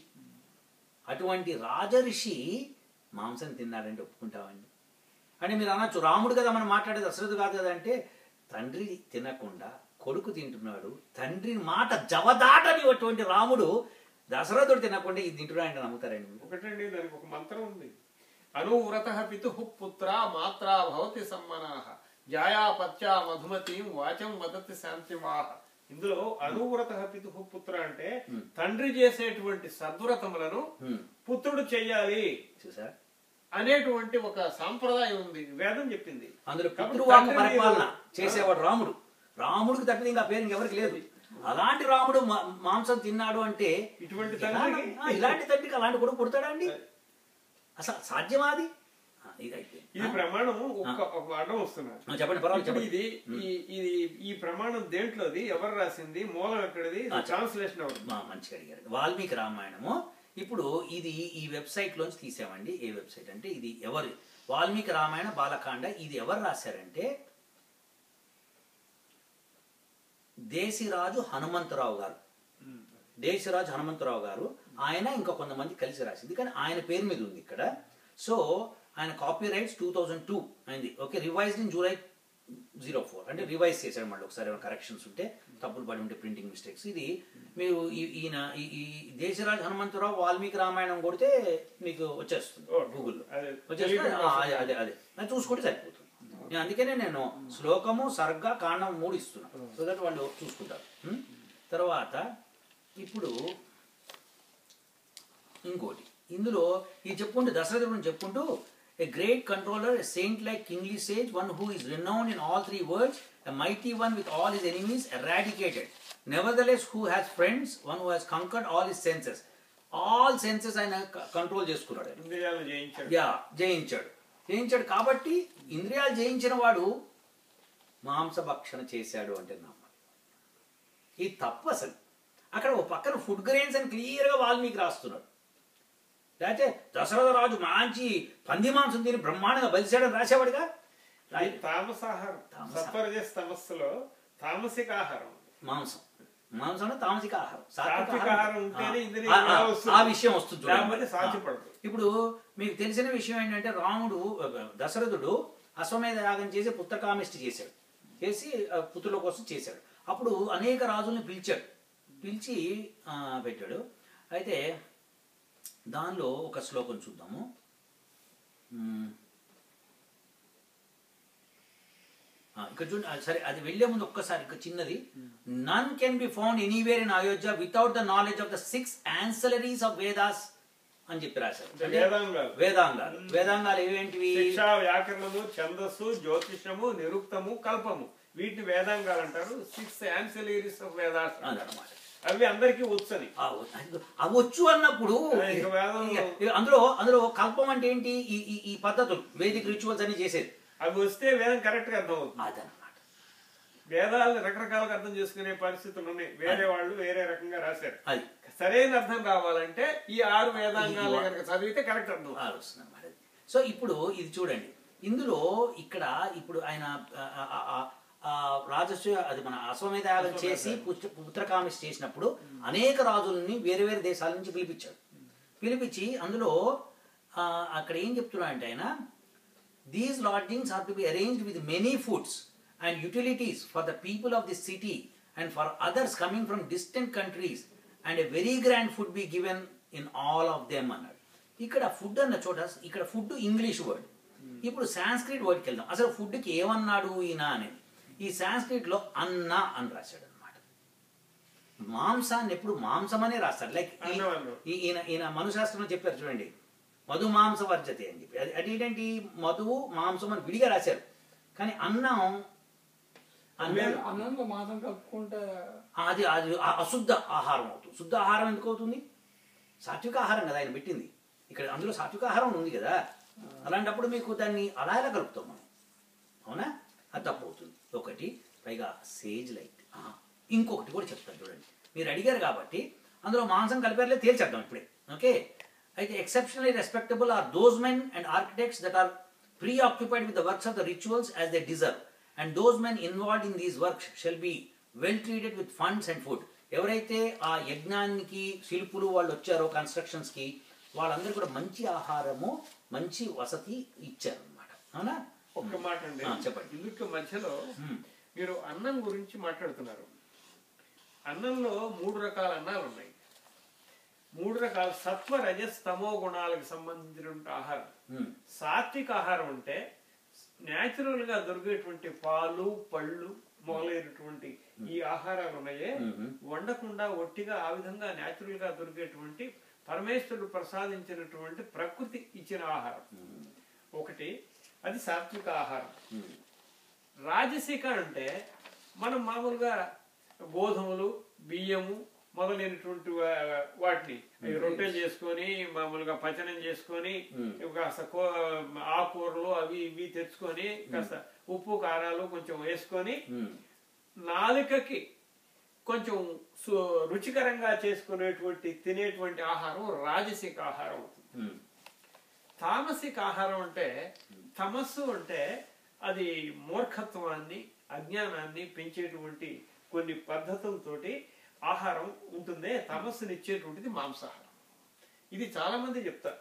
అటువంటి రాజర్షి మాంసం తిన్నాడంటే ఒప్పుకుంటామండి? అంటే మీరు అనొచ్చు, రాముడు కదా మనం మాట్లాడేది, దశరథుడు కాదు కదా అంటే, తండ్రి తినకుండా కొడుకు తింటున్నాడు, తండ్రి మాట జవదాటనిటువంటి రాముడు దశరథుడు తినకుండా ఇది తింటున్నాడంటే నమ్ముతారండి? ఒకటండి, దానికి ఒక మంత్రం ఉంది. అనువ్రత పితు పుత్ర మాత్రా భవతి సమ్మనాహ, జాయాపత్యా మధుమతీం వాచం వదతి శాంతివాహ. ఇందులో అనువ్రత పితు పుత్ర అంటే తండ్రి చేసేటువంటి సద్వ్రతములను పుత్రుడు చెయ్యాలి అనేటువంటి ఒక సాంప్రదాయం ఉంది, వేదం చెప్పింది. అందులో పితృవాక పరిపాలన చేసేవాడు రాముడు. రాముడికి తప్పితే ఇంకా పేరు ఇంకెవరికి లేదు. అలాంటి రాముడు మాంసం తిన్నాడు అంటే ఇటువంటి ఇలాంటి తండ్రికి అలాంటి కూడా పుడతాడా అండి? అసలు సాధ్యమాది? ఇది ప్రమాణం ఒక అడ్డం వస్తున్నారు. చెప్పండి, పర్వాలేదు. ఇది ఇది ఈ ప్రమాణం దేంట్లోది, ఎవరు రాసింది, మూలం ఎక్కడిది, ట్రాన్స్లేషన్ ఎవరు? మంచిగా అడిగారు. వాల్మీకి రామాయణము. ఇప్పుడు ఇది ఈ వెబ్సైట్ లోంచి తీసామండి. ఏ వెబ్సైట్ అంటే ఇది ఎవరు, వాల్మీకి రామాయణ బాలకాండ. ఇది ఎవరు రాశారంటే దేశిరాజు హనుమంతరావు గారు. దేశిరాజు హనుమంతరావు గారు ఆయన ఇంకా కొంతమంది కలిసి రాసింది, కానీ ఆయన పేరు మీద ఉంది ఇక్కడ. సో ఆయన copy rights two thousand two అయింది. Okay, revised in July zero four అంటే రివైజ్ చేశాడు మళ్ళీ ఒకసారి, ఏమైనా కరెక్షన్స్ ఉంటే, తప్పులు పడి ఉంటే, ప్రింటింగ్ మిస్టేక్స్. ఇది మీరు ఈయన ఈ దేశరాజు హనుమంతరావు వాల్మీకి రామాయణం కొడితే మీకు వచ్చేస్తుంది గూగుల్లో, వచ్చేస్తుంది. అదే అదే అది చూసుకుంటే సరిపోతుంది. నేను అందుకనే నేను శ్లోకము సర్గ కాండం మూడు ఇస్తున్నాను, సో దట్ వాళ్ళు చూసుకుంటారు. తర్వాత ఇప్పుడు ఇంకోటి ఇందులో ఇది చెప్పుకుంటూ దశరథుడు గురించి చెప్పుకుంటూ, a great controller, a saint like kingly sage, one who is renowned in all three worlds, a mighty one with all his enemies eradicated, nevertheless who has friends, one who has conquered all his senses. All senses ఆయన control చేసుకున్నాడు, ఇంద్రియాలు జయించాడు. Yeah జయించాడు జయించాడు కాబట్టి ఇంద్రియాలు జయించిన వాడు మాంసభక్షణ చేశాడు అంటే నమ్మాలి. ఇది తప్పు అసలు. అక్కడ ఒక పక్కన ఫుడ్ గ్రెయిన్స్ అని క్లియర్గా వాల్మీకి రాస్తున్నాడు. లేకపోతే దశరథ రాజు మంచి పంది మాంసం తిని బ్రహ్మాండంగా బలిసాడని రాసేవాడుగా. తామసాహారం, సత్వరజస్ తమస్సులో తామసిక ఆహారం, మాంసం మాంసం తామసిక ఆహారం, ఆ విషయం వస్తుంది. సాధ్యపడదు. ఇప్పుడు మీకు తెలిసిన విషయం ఏంటంటే రాముడు దశరథుడు అశ్వమేధ యాగం చేసి పుత్రకామిష్టి చేశాడు, చేసి పుత్రుల కోసం చేశాడు. అప్పుడు అనేక రాజుల్ని పిలిచాడు, పిలిచి పెట్టాడు. అయితే దానిలో ఒక శ్లోకం చూద్దాము. ఇక్కడ చూడండి. సరే, అది వెళ్లే ముందు ఒక్కసారి ఇక్కడ చిన్నది. None can be found anywhere in Ayodhya without the knowledge of the six ancillaries of Vedas అని చెప్పి రాశారు. వేదాంగాలు వేదాంగాలు ఏవేంటివి? శిక్ష, వ్యాకరణము, ఛందస్సు, జ్యోతిషము, నిరుక్తము, కల్పము. వీటిని వేదాంగాలు అంటారు. సిక్స్ యాన్సిలరీస్ ఆఫ్ వేదాస్ అదనమాట. అవి అందరికీ వచ్చని అవి వచ్చు అన్నప్పుడు అందులో అందులో కల్పం అంటే ఏంటి? ఈ ఈ పద్ధతులు వేదిక రిచువల్స్ అని చేసేది. అవి వస్తే వేదం కరెక్ట్ గా అర్థం అవుతుంది. అదనమాట. వేదాలను రకరకాలుగా అర్థం చేసుకునే పరిస్థితులు ఉన్నాయి. వేరే వాళ్ళు వేరే రకంగా రాశారు. అది సరైన అర్థం రావాలంటే ఈ ఆరు వేదాంగాలు కనుక చదివితే కరెక్ట్ అర్థం వస్తుంది అన్నమాట. సో ఇప్పుడు ఇది చూడండి, ఇందులో ఇక్కడ ఇప్పుడు ఆయన రాజస్వ అది మన అశ్వమేధయాగం చేసి పుత్రకామిష్ చేసినప్పుడు అనేక రాజుల్ని వేరే వేరే దేశాల నుంచి పిలిపించాడు. పిలిపించి అందులో అక్కడ ఏం చెప్తున్నా అంటే ఆయన, these lodgings are to be arranged with many foods and utilities for the people of the city and for others coming from distant countries and a very grand food be given in all of them అన్నాడు. ఇక్కడ food అన్న చోట ఇక్కడ food English word. ఇప్పుడు సాంస్క్రిట్ వర్డ్కి వెళ్దాం. అసలు ఫుడ్కి ఏమన్నాడు ఈయన అనేది. ఈ సాంస్క్రిట్ లో అన్న అని రాశాడు అనమాట. మాంసాన్ని ఎప్పుడు మాంసం అనే రాస్తాడు. లైక్ ఈయన ఈయన మనుశాస్త్రంలో చెప్పారు చూడండి, మధు మాంస వర్జతే అని చెప్పి. అది అది ఏంటంటే మధువు మాంసం అని విడిగా రాశారు. కానీ అన్నం అన్నంలో మాంసం కలుపుకుంటే అది అది అశుద్ధ ఆహారం అవుతుంది. శుద్ధ ఆహారం ఎందుకు అవుతుంది? సాత్విక ఆహారం కదా ఆయన పెట్టింది. ఇక్కడ అందులో సాత్విక ఆహారం ఉంది కదా. అలాంటప్పుడు మీకు దాన్ని అలా ఎలా కలుపుతాం మనం? అవునా? అది తప్పు అవుతుంది ఒకటి. పైగా సేజ్ లైట్. ఇంకొకటి కూడా చెప్తాను చూడండి, మీరు అడిగారు కాబట్టి అందులో మాంసం కలిపారులే తేల్చేద్దాం ఇప్పుడే. ఓకే, అయితే exceptionally respectable are those men and architects that are preoccupied with the works of the rituals as they deserve and those men involved in these works shall be well treated with funds and food. ఎవరైతే ఆ యజ్ఞానికి శిల్పులు వాళ్ళు వచ్చారో constructions కి, వాళ్ళందరూ కూడా మంచి ఆహారము మంచి వసతి ఇచ్చారు అనమాట. అవునా? ఒక్క మాట అండి చెప్పండి. ఇందుకు మధ్యలో మీరు అన్నం గురించి మాట్లాడుతున్నారు. అన్నంలో మూడు రకాల అన్నాలు ఉన్నాయి. మూడు రకాల సత్వ రజస్ తమో గుణాలకు సంబంధించిన ఆహారం. సాత్విక ఆహారం అంటే న్యాచురల్ గా దొరికేటువంటి పాలు పళ్ళు మొదలైనటువంటి ఈ ఆహారాలు ఉన్నాయే, వండకుండా ఒట్టిగా ఆ విధంగా న్యాచురల్ గా దొరికేటువంటి పరమేశ్వరుడు ప్రసాదించినటువంటి ప్రకృతి ఇచ్చిన ఆహారం ఒకటి, అది సాత్విక ఆహారం. రాజసిక అంటే మనం మామూలుగా గోధుమలు బియ్యము మొదలైనటువంటి వాటిని రొట్టెలు చేసుకొని మామూలుగా పచనం చేసుకొని కాస్త ఆకుకూరలు అవి ఇవి తెచ్చుకొని కాస్త ఉప్పు కారాలు కొంచెం వేసుకొని నాలుకకి కొంచెం రుచికరంగా చేసుకునేటువంటి తినేటువంటి ఆహారం రాజసిక ఆహారం అవుతుంది. తామసిక ఆహారం అంటే, తమస్సు అంటే అది మూర్ఖత్వాన్ని అజ్ఞానాన్ని పెంచేటువంటి కొన్ని పద్ధతులతోటి ఆహారం ఉంటుందే, తమస్సుని ఇచ్చేటువంటిది మాంసాహారం. ఇది చాలా మంది చెప్తారు.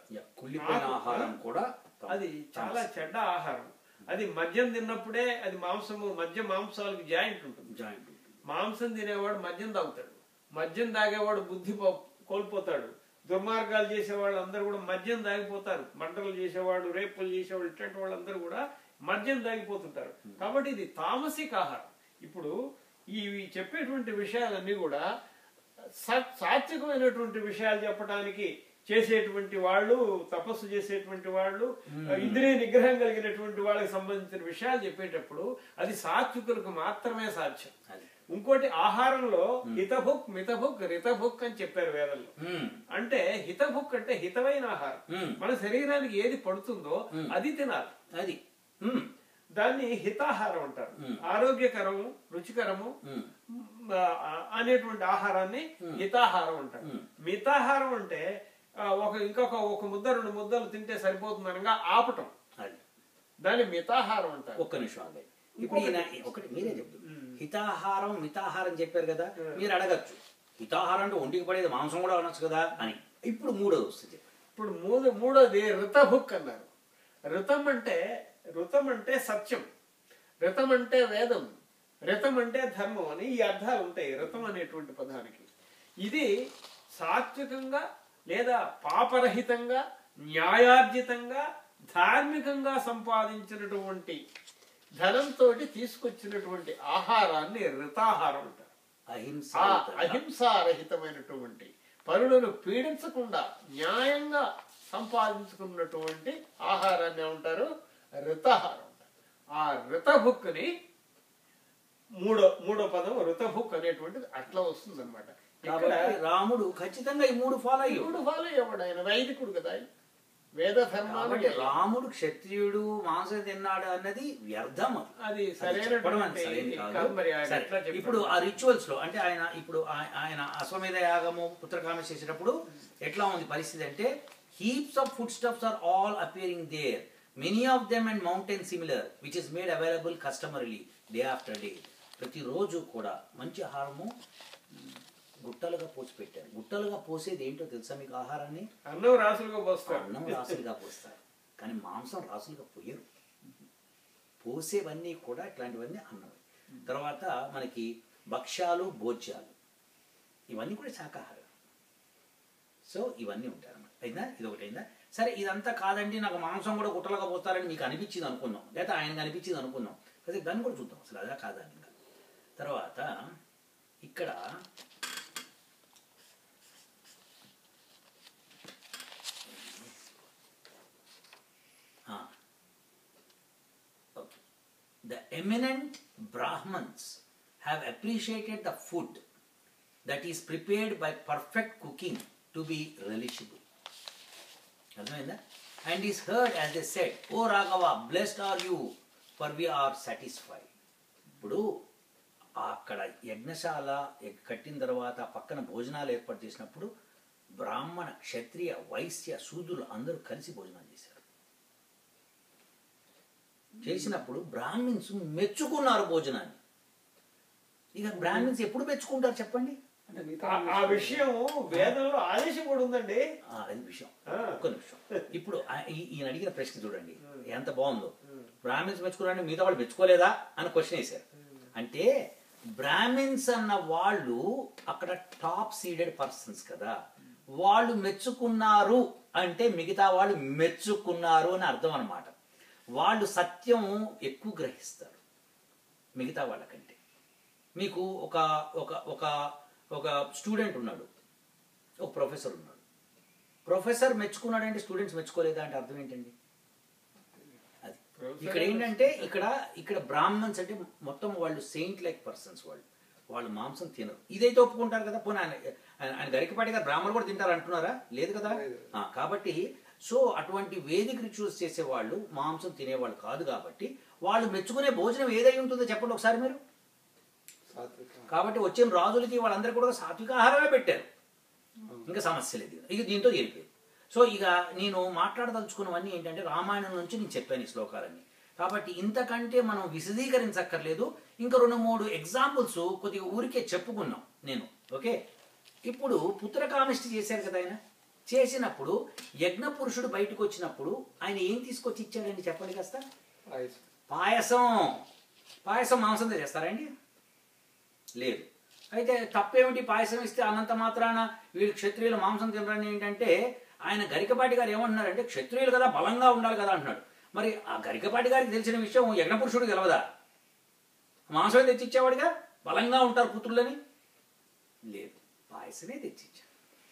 అది చాలా చెడ్డ ఆహారం. అది మద్యం తిన్నప్పుడే అది మాంసము, మద్య మాంసాలకు జాయింట్ ఉంటుంది. మాంసం తినేవాడు మద్యం తాగుతాడు, మద్యం తాగేవాడు బుద్ధి కోల్పోతాడు. దుర్మార్గాలు చేసేవాళ్ళు అందరూ కూడా మద్యం తాగిపోతారు. మంటలు చేసేవాడు, రేపులు చేసేవాళ్ళు, ఇట్లాంటి వాళ్ళందరూ కూడా మద్యం తాగిపోతుంటారు. కాబట్టి ఇది తామసిక ఆహారం. ఇప్పుడు ఈ చెప్పేటువంటి విషయాలన్నీ కూడా సాత్వికమైనటువంటి విషయాలు చెప్పడానికి చేసేటువంటి వాళ్ళు, తపస్సు చేసేటువంటి వాళ్ళు, ఇంద్రియ నిగ్రహం కలిగినటువంటి వాళ్ళకి సంబంధించిన విషయాలు చెప్పేటప్పుడు అది సాత్వికులకు మాత్రమే సాధ్యం. ఇంకోటి ఆహారంలో హితభుక్ మితభుక్ రితభుక్ అని చెప్పారు వేదంలో. అంటే హితభుక్ అంటే హితమైన ఆహారం, మన శరీరానికి ఏది పడుతుందో అది తినాలి. అది దాన్ని హితాహారం అంటారు. ఆరోగ్యకరము రుచికరము అనేటువంటి ఆహారాన్ని హితాహారం అంటారు. మితాహారం అంటే ఒక ఇంకొక ఒక ముద్ద రెండు ముద్దలు తింటే సరిపోతుంది అనగా ఆపటం, దాన్ని మితాహారం అంటారు. ఒక్క నిమిషం అదే ఇప్పుడు ఒకటి మీరే చెప్తారు. హితాహారం మితాహారం చెప్పారు కదా, మీరు అడగచ్చు హితాహారం అంటే ఒంటికి పడేది మాంసం కూడా అనొచ్చు కదా అని. ఇప్పుడు మూడోది వస్తుంది. ఇప్పుడు మూడు మూడోది ఋతభుక్ అన్నారు. ఋతం అంటే ఋతం అంటే సత్యం, ఋతం అంటే వేదం, ఋతం అంటే ధర్మం అని ఈ అర్థాలు ఉంటాయి ఋతం అనేటువంటి పదానికి. ఇది సాత్వికంగా లేదా పాపరహితంగా న్యాయార్జితంగా ధార్మికంగా సంపాదించినటువంటి ధనంతో తీసుకొచ్చినటువంటి ఆహారాన్ని ఋతాహారం అంటారు. అహింసారహితమైనటువంటి పరులను పీడించకుండా న్యాయంగా సంపాదించుకున్నటువంటి ఆహారాన్ని ఉంటారు ఋతాహారం. ఆ ఋతభుక్కుని మూడో మూడో పదం ఋతభుక్ అనేటువంటిది అట్లా వస్తుంది అనమాట. కాబట్టి రాముడు ఖచ్చితంగా ఈ మూడు ఫాలో అయ్యాడు. మూడు ఫాలో అయ్యేవాడు, ఆయన వైదికుడు కదా, వేద ధర్మాలు. రాముడు క్షత్రియుడు మాంసం తిన్నాడు అన్నది వ్యర్థం, అది సరైన. ఇప్పుడు ఆ రిచువల్స్ లో అంటే ఆయన ఇప్పుడు ఆయన అశ్వమేధ యాగము పుత్రకామ చేసేటప్పుడు ఎట్లా ఉంది పరిస్థితి అంటే heaps of foodstuffs are all appearing there, many of them and mountain similar, which is made available customarily day after day. ప్రతి రోజు కూడా మంచి ఆహారము గుట్టలుగా పోసి పెట్టారు. గుట్టలుగా పోసేది ఏంటో తెలుసా మీకు? ఆహారాన్ని అన్నం రాసులుగా పోస్తారు. అన్నం రాసులుగా పోస్తారు, కానీ మాంసం రాసులుగా పోయరు. పోసేవన్నీ కూడా ఇట్లాంటివన్నీ అన్నం. తర్వాత మనకి భక్ష్యాలు భోజ్యాలు ఇవన్నీ కూడా శాకాహారం. సో ఇవన్నీ ఉంటాయి అన్నమాట. అయిందా? ఇది ఒకటి అయిందా? సరే, ఇదంతా కాదండి నాకు మాంసం కూడా గుట్టలుగా పోస్తారని మీకు అనిపించింది అనుకుందాం, లేదా ఆయనకు అనిపించింది అనుకుందాం. అదే దాన్ని కూడా చూద్దాం అసలు అదా కాదని. ఇంకా తర్వాత ఇక్కడ the eminent Brahmins have appreciated the food that is prepared by perfect cooking to be relishable. And is heard as they said, "O Raghava, blessed are you, for we are satisfied." ఇప్పుడు అక్కడ యజ్ఞశాల కట్టిన తర్వాత పక్కన భోజనాలు ఏర్పాటు చేసినప్పుడు బ్రాహ్మణ క్షత్రియ వైశ్య శూద్రులు అందరూ కలిసి భోజనాలు చేశారు. చేసినప్పుడు బ్రాహ్మిన్స్ మెచ్చుకున్నారు భోజనాన్ని. ఇక బ్రాహ్మిన్స్ ఎప్పుడు మెచ్చుకుంటారు చెప్పండి? ఆ విషయం వేదంలో ఆదేశం కూడా ఉందండి. అది విషయం. ఒక్క నిమిషం. ఇప్పుడు ఈయన అడిగిన ప్రశ్న చూడండి ఎంత బాగుందో. బ్రాహ్మిన్స్ మెచ్చుకున్నారని మిగతా వాళ్ళు మెచ్చుకోలేదా అని క్వశ్చన్ వేశారు. అంటే బ్రాహ్మిన్స్ అన్న వాళ్ళు అక్కడ టాప్ సీడెడ్ పర్సన్స్ కదా, వాళ్ళు మెచ్చుకున్నారు అంటే మిగతా వాళ్ళు మెచ్చుకున్నారు అని అర్థం అన్నమాట. వాళ్ళు సత్యం ఎక్కువ గ్రహిస్తారు మిగతా వాళ్ళకంటే. మీకు ఒక ఒక ఒక ఒక స్టూడెంట్ ఉన్నాడు, ఒక ప్రొఫెసర్ ఉన్నాడు. ప్రొఫెసర్ మెచ్చుకున్నాడంటే స్టూడెంట్స్ మెచ్చుకోలేదా అంటే అర్థం ఏంటండి? అది ఇక్కడ ఏంటంటే ఇక్కడ ఇక్కడ బ్రాహ్మణ్స్ అంటే మొత్తం వాళ్ళు సెయింట్ లైక్ పర్సన్స్. వాళ్ళు వాళ్ళు మాంసం తినరు. ఇదైతే ఒప్పుకుంటారు కదా. పోనీ ఆయన ఆయన గరికపాటి గారు బ్రాహ్మణులు కూడా తింటారు అంటున్నారా? లేదు కదా. కాబట్టి సో అటువంటి వేదిక రిచువల్స్ చేసేవాళ్ళు మాంసం తినేవాళ్ళు కాదు. కాబట్టి వాళ్ళు మెచ్చుకునే భోజనం ఏదై ఉంటుందో చెప్పండి ఒకసారి మీరు. కాబట్టి వచ్చిన రాజులకి వాళ్ళందరికీ కూడా సాత్విక ఆహారమే పెట్టారు. ఇంకా సమస్య లేదు. ఇక దీంతో తెలిపేది. సో ఇక నేను మాట్లాడదలుచుకున్నవన్నీ ఏంటంటే రామాయణం నుంచి నేను చెప్పాను ఈ శ్లోకాలన్నీ. కాబట్టి ఇంతకంటే మనం విశదీకరించక్కర్లేదు. ఇంకా రెండు మూడు ఎగ్జాంపుల్స్ కొద్దిగా ఊరికే చెప్పుకున్నాం నేను. ఓకే, ఇప్పుడు పుత్రకామిష్టి చేశారు కదా ఆయన. చేసినప్పుడు యజ్ఞ పురుషుడు బయటకు వచ్చినప్పుడు ఆయన ఏం తీసుకొచ్చి ఇచ్చాడండి చెప్పండి కాస్త? పాయసం. పాయసం మాంసంతో చేస్తారండి? లేదు. అయితే తప్పేమిటి? పాయసం ఇస్తే అనంత మాత్రాన వీళ్ళు క్షత్రియులు మాంసం తినరని ఏంటంటే ఆయన గరికపాటి గారు ఏమంటున్నారంటే క్షత్రియులు కదా బలంగా ఉండాలి కదా అంటున్నాడు. మరి ఆ గరికపాటి గారికి తెలిసిన విషయం యజ్ఞ పురుషుడు తెలవదా? మాంసమే తెచ్చిచ్చేవాడుగా, బలంగా ఉంటారు పుత్రులని. లేదు, పాయసమే తెచ్చిచ్చారు.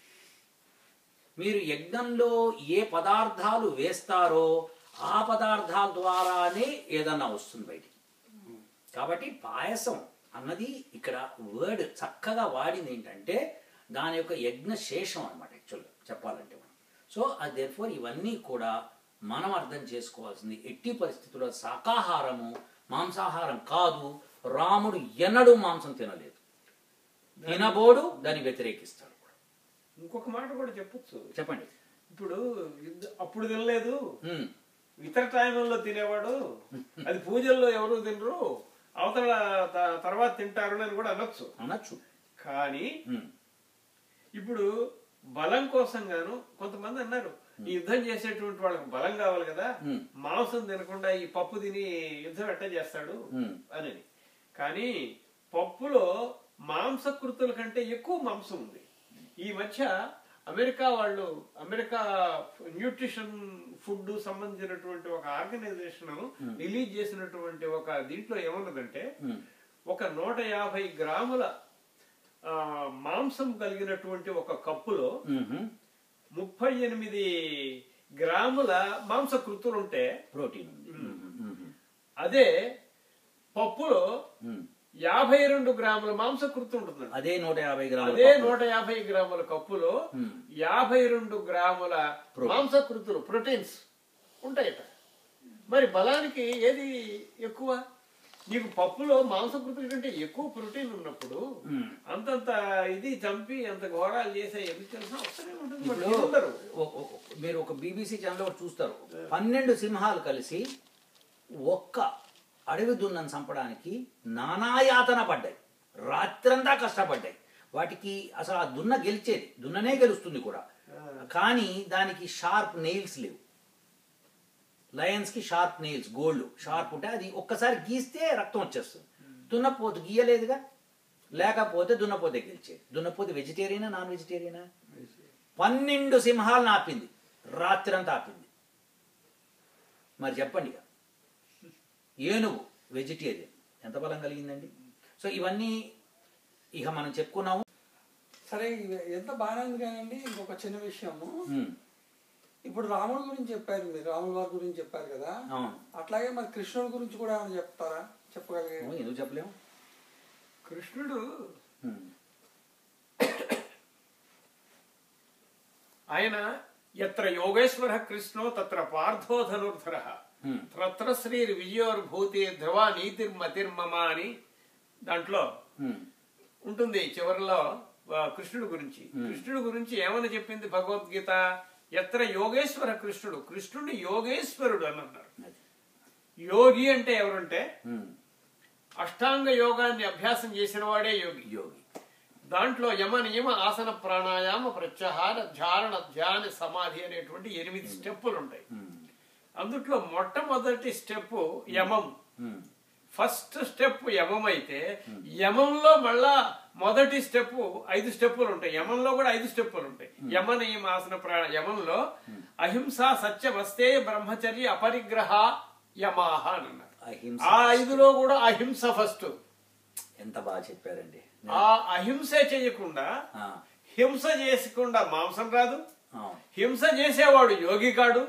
మీరు యజ్ఞంలో ఏ పదార్థాలు వేస్తారో ఆ పదార్థాల ద్వారానే ఏదన్నా వస్తుంది బయటికి. కాబట్టి పాయసం అన్నది ఇక్కడ వర్డ్ చక్కగా వాడింది ఏంటంటే దాని యొక్క యజ్ఞ శేషం అనమాట యాక్చువల్గా చెప్పాలంటే మనం. సో అది దేర్ఫోర్ ఇవన్నీ కూడా మనం అర్థం చేసుకోవాల్సింది. ఎట్టి పరిస్థితుల్లో శాకాహారము మాంసాహారం కాదు. రాముడు ఎన్నడూ మాంసం తినలేదు, తినబోడు, దాన్ని వ్యతిరేకిస్తాడు. ఇంకొక మాట కూడా చెప్పొచ్చు. చెప్పండి. ఇప్పుడు అప్పుడు తినలేదు, ఇతర టైంలో తినేవాడు, అది పూజల్లో ఎవరు తినరు, అవతల తర్వాత తింటారు అని కూడా అనొచ్చు అనొచ్చు కానీ ఇప్పుడు బలం కోసం గాను కొంతమంది అన్నారు ఈ యుద్ధం చేసేటువంటి వాళ్ళకి బలం కావాలి కదా, మాంసం తినకుండా ఈ పప్పు తిని యుద్ధం ఎట్ట చేస్తాడు అని. కానీ పప్పులో మాంసకృతుల కంటే ఎక్కువ మాంసం ఉంది. ఈ మధ్య అమెరికా వాళ్ళు అమెరికా న్యూట్రిషన్ ఫుడ్ సంబంధించినటువంటి ఒక ఆర్గనైజేషన్ రిలీజ్ చేసినటువంటి ఒక దీంట్లో ఏమన్నదంటే ఒక నూట యాభై గ్రాముల మాంసం కలిగినటువంటి ఒక కప్పులో ముప్పై ఎనిమిది గ్రాముల మాంసకృతులు ఉంటే ప్రోటీన్, అదే పప్పులో యాభై రెండు గ్రాముల మాంసకృతి ఉంటుంది. అదే నూట యాభై గ్రాముల అదే నూట యాభై గ్రాముల కప్పులో యాభై రెండు గ్రాముల మాంసకృతులు ప్రోటీన్స్ ఉంటాయట. మరి బలానికి ఏది ఎక్కువ? నీకు పప్పులో మాంసకృతుల కంటే ఎక్కువ ప్రోటీన్ ఉన్నప్పుడు అంతంత ఇది చంపి అంత ఘోరాలు చేసే ఎందుకు తెలిసిన అవసరం ఉంటుంది. మీరు ఒక బీబీసీ ఛానల్ ఒకటి చూస్తారు, పన్నెండు సింహాలు కలిసి ఒక్క అడవి దున్నను చంపడానికి నానాయాతన పడ్డాయి, రాత్రంతా కష్టపడ్డాయి. వాటికి అసలు ఆ దున్న గెలిచేది, దున్ననే గెలుస్తుంది కూడా, కానీ దానికి షార్ప్ నెయిల్స్ లేవు. లయన్స్ కి షార్ప్ నెయిల్స్, గోల్డ్ షార్ప్ ఉంటే అది ఒక్కసారి గీస్తే రక్తం వచ్చేస్తుంది. దున్నపోతు గీయలేదుగా, లేకపోతే దున్నపోతే గెలిచేది. దున్నపోతే వెజిటేరియనా నాన్ వెజిటేరియనా? పన్నెండు సింహాలను ఆపింది, రాత్రంతా ఆపింది. మరి చెప్పండి, ఇక ఏనుగు వెజిటేరియన్, ఎంత బలం కలిగిందండి? సో ఇవన్నీ ఇక మనం చెప్పుకున్నాము. సరే, ఎంత బాగానే ఉంది కానండి. ఇంకొక చిన్న విషయము, ఇప్పుడు రాముడి గురించి చెప్పారు మీరు, రాముల వారి గురించి చెప్పారు కదా, అట్లాగే మరి కృష్ణుడి గురించి కూడా ఏమైనా చెప్తారా? చెప్పగలిగే? ఎందుకు చెప్పలేము? కృష్ణుడు ఆయన ఎత్ర యోగేశ్వర కృష్ణో తత్ర పార్థో ధనుర్ధర తత్ర శ్రీ విజయోర్భూతి ధ్రువ నీతిర్మతిర్మమ అని దాంట్లో ఉంటుంది. చివరిలో కృష్ణుడు గురించి కృష్ణుడు గురించి ఏమని చెప్పింది భగవద్గీత? ఎత్ర యోగేశ్వర కృష్ణుడు, కృష్ణుడు యోగేశ్వరుడు అని అన్నారు. యోగి అంటే ఎవరంటే అష్టాంగ యోగాన్ని అభ్యాసం చేసిన వాడే యోగి. యోగి దాంట్లో యమ నియమ ఆసన ప్రాణాయామ ప్రత్యాహార ధారణ ధ్యాన సమాధి అనేటువంటి ఎనిమిది స్టెప్పులు ఉంటాయి. అందుట్లో మొట్టమొదటి స్టెప్ యమం. ఫస్ట్ స్టెప్ యమం అయితే యమంలో మళ్ళా మొదటి స్టెప్ ఐదు స్టెప్పులు ఉంటాయి. యమంలో కూడా ఐదు స్టెప్పులు ఉంటాయి. యమ నియమ ఆసన ప్రాణ యమంలో అహింస సత్యమస్తే బ్రహ్మచర్య అపరిగ్రహ యమాహ అని అన్నారు. ఆ ఐదులో కూడా అహింస ఫస్ట్. ఎంత బాగా చెప్పారండి. ఆ అహింసే చేయకుండా హింస చేసుకుండా మాంసం రాదు. హింస చేసేవాడు యోగి కాడు.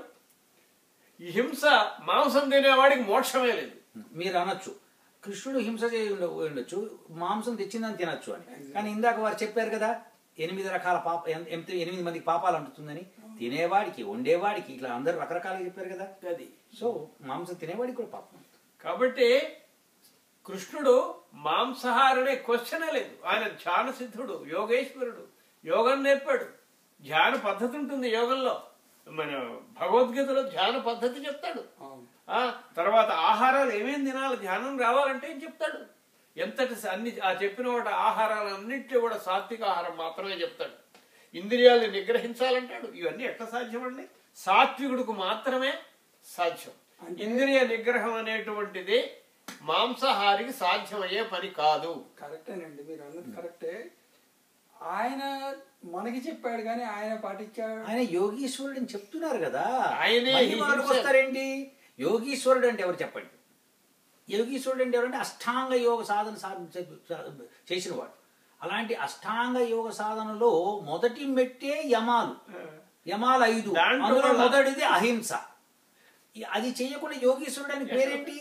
హింస మాంసం తినేవాడికి మోక్షమే లేదు. మీరు అనొచ్చు కృష్ణుడు హింస చేయ ఉండొచ్చు, మాంసం తెచ్చిందని తినొచ్చు అని. కానీ ఇందాక వారు చెప్పారు కదా, ఎనిమిది రకాల పాప ఎనిమిది మందికి పాపాలు అంటుతుందని. తినేవాడికి, వండేవాడికి, ఇట్లా అందరు రకరకాలుగా చెప్పారు కదా. అది సో మాంసం తినేవాడికి కూడా పాపం. కాబట్టి కృష్ణుడు మాంసాహారుడే క్వశ్చనే లేదు. ఆయన ధ్యాన సిద్ధుడు, యోగేశ్వరుడు, యోగం నేర్పాడు. ధ్యాన పద్ధతి ఉంటుంది యోగంలో. మన భగవద్గీతలో ధ్యాన పద్ధతి చెప్తాడు. ఆ తర్వాత ఆహారాలు ఏమేమి తినాలి ధ్యానం రావాలంటే ఏం చెప్తాడు. ఎంతటి అన్ని ఆ చెప్పిన వాటి ఆహారాలన్నింటి కూడా సాత్విక ఆహారం మాత్రమే చెప్తాడు. ఇంద్రియాలను నిగ్రహించాలంటాడు. ఇవన్నీ ఎట్లా సాధ్యం అండి? సాత్వికుడికి మాత్రమే సాధ్యం. ఇంద్రియ నిగ్రహం అనేటువంటిది మాంసాహారికి సాధ్యమయ్యే పని కాదు. కరెక్టేనండి, మీరు అన్నది కరెక్టే. ఆయన మనకి చెప్పాడు కానీ ఆయన పాటించాడు. ఆయన యోగీశ్వరుడు అని చెప్తున్నారు కదా. ఆయనే వస్తారేంటి? యోగీశ్వరుడు అంటే ఎవరు చెప్పండి? యోగీశ్వరుడు అంటే ఎవరంటే అష్టాంగ యోగ సాధన సాధన చేసిన వాడు. అలాంటి అష్టాంగ యోగ సాధనలో మొదటి మెట్టే యమాలు. యమాలు ఐదు, అందులో మొదటిది అహింస. అది చేయకుండా యోగీశ్వరుడు అని పేరేంటి?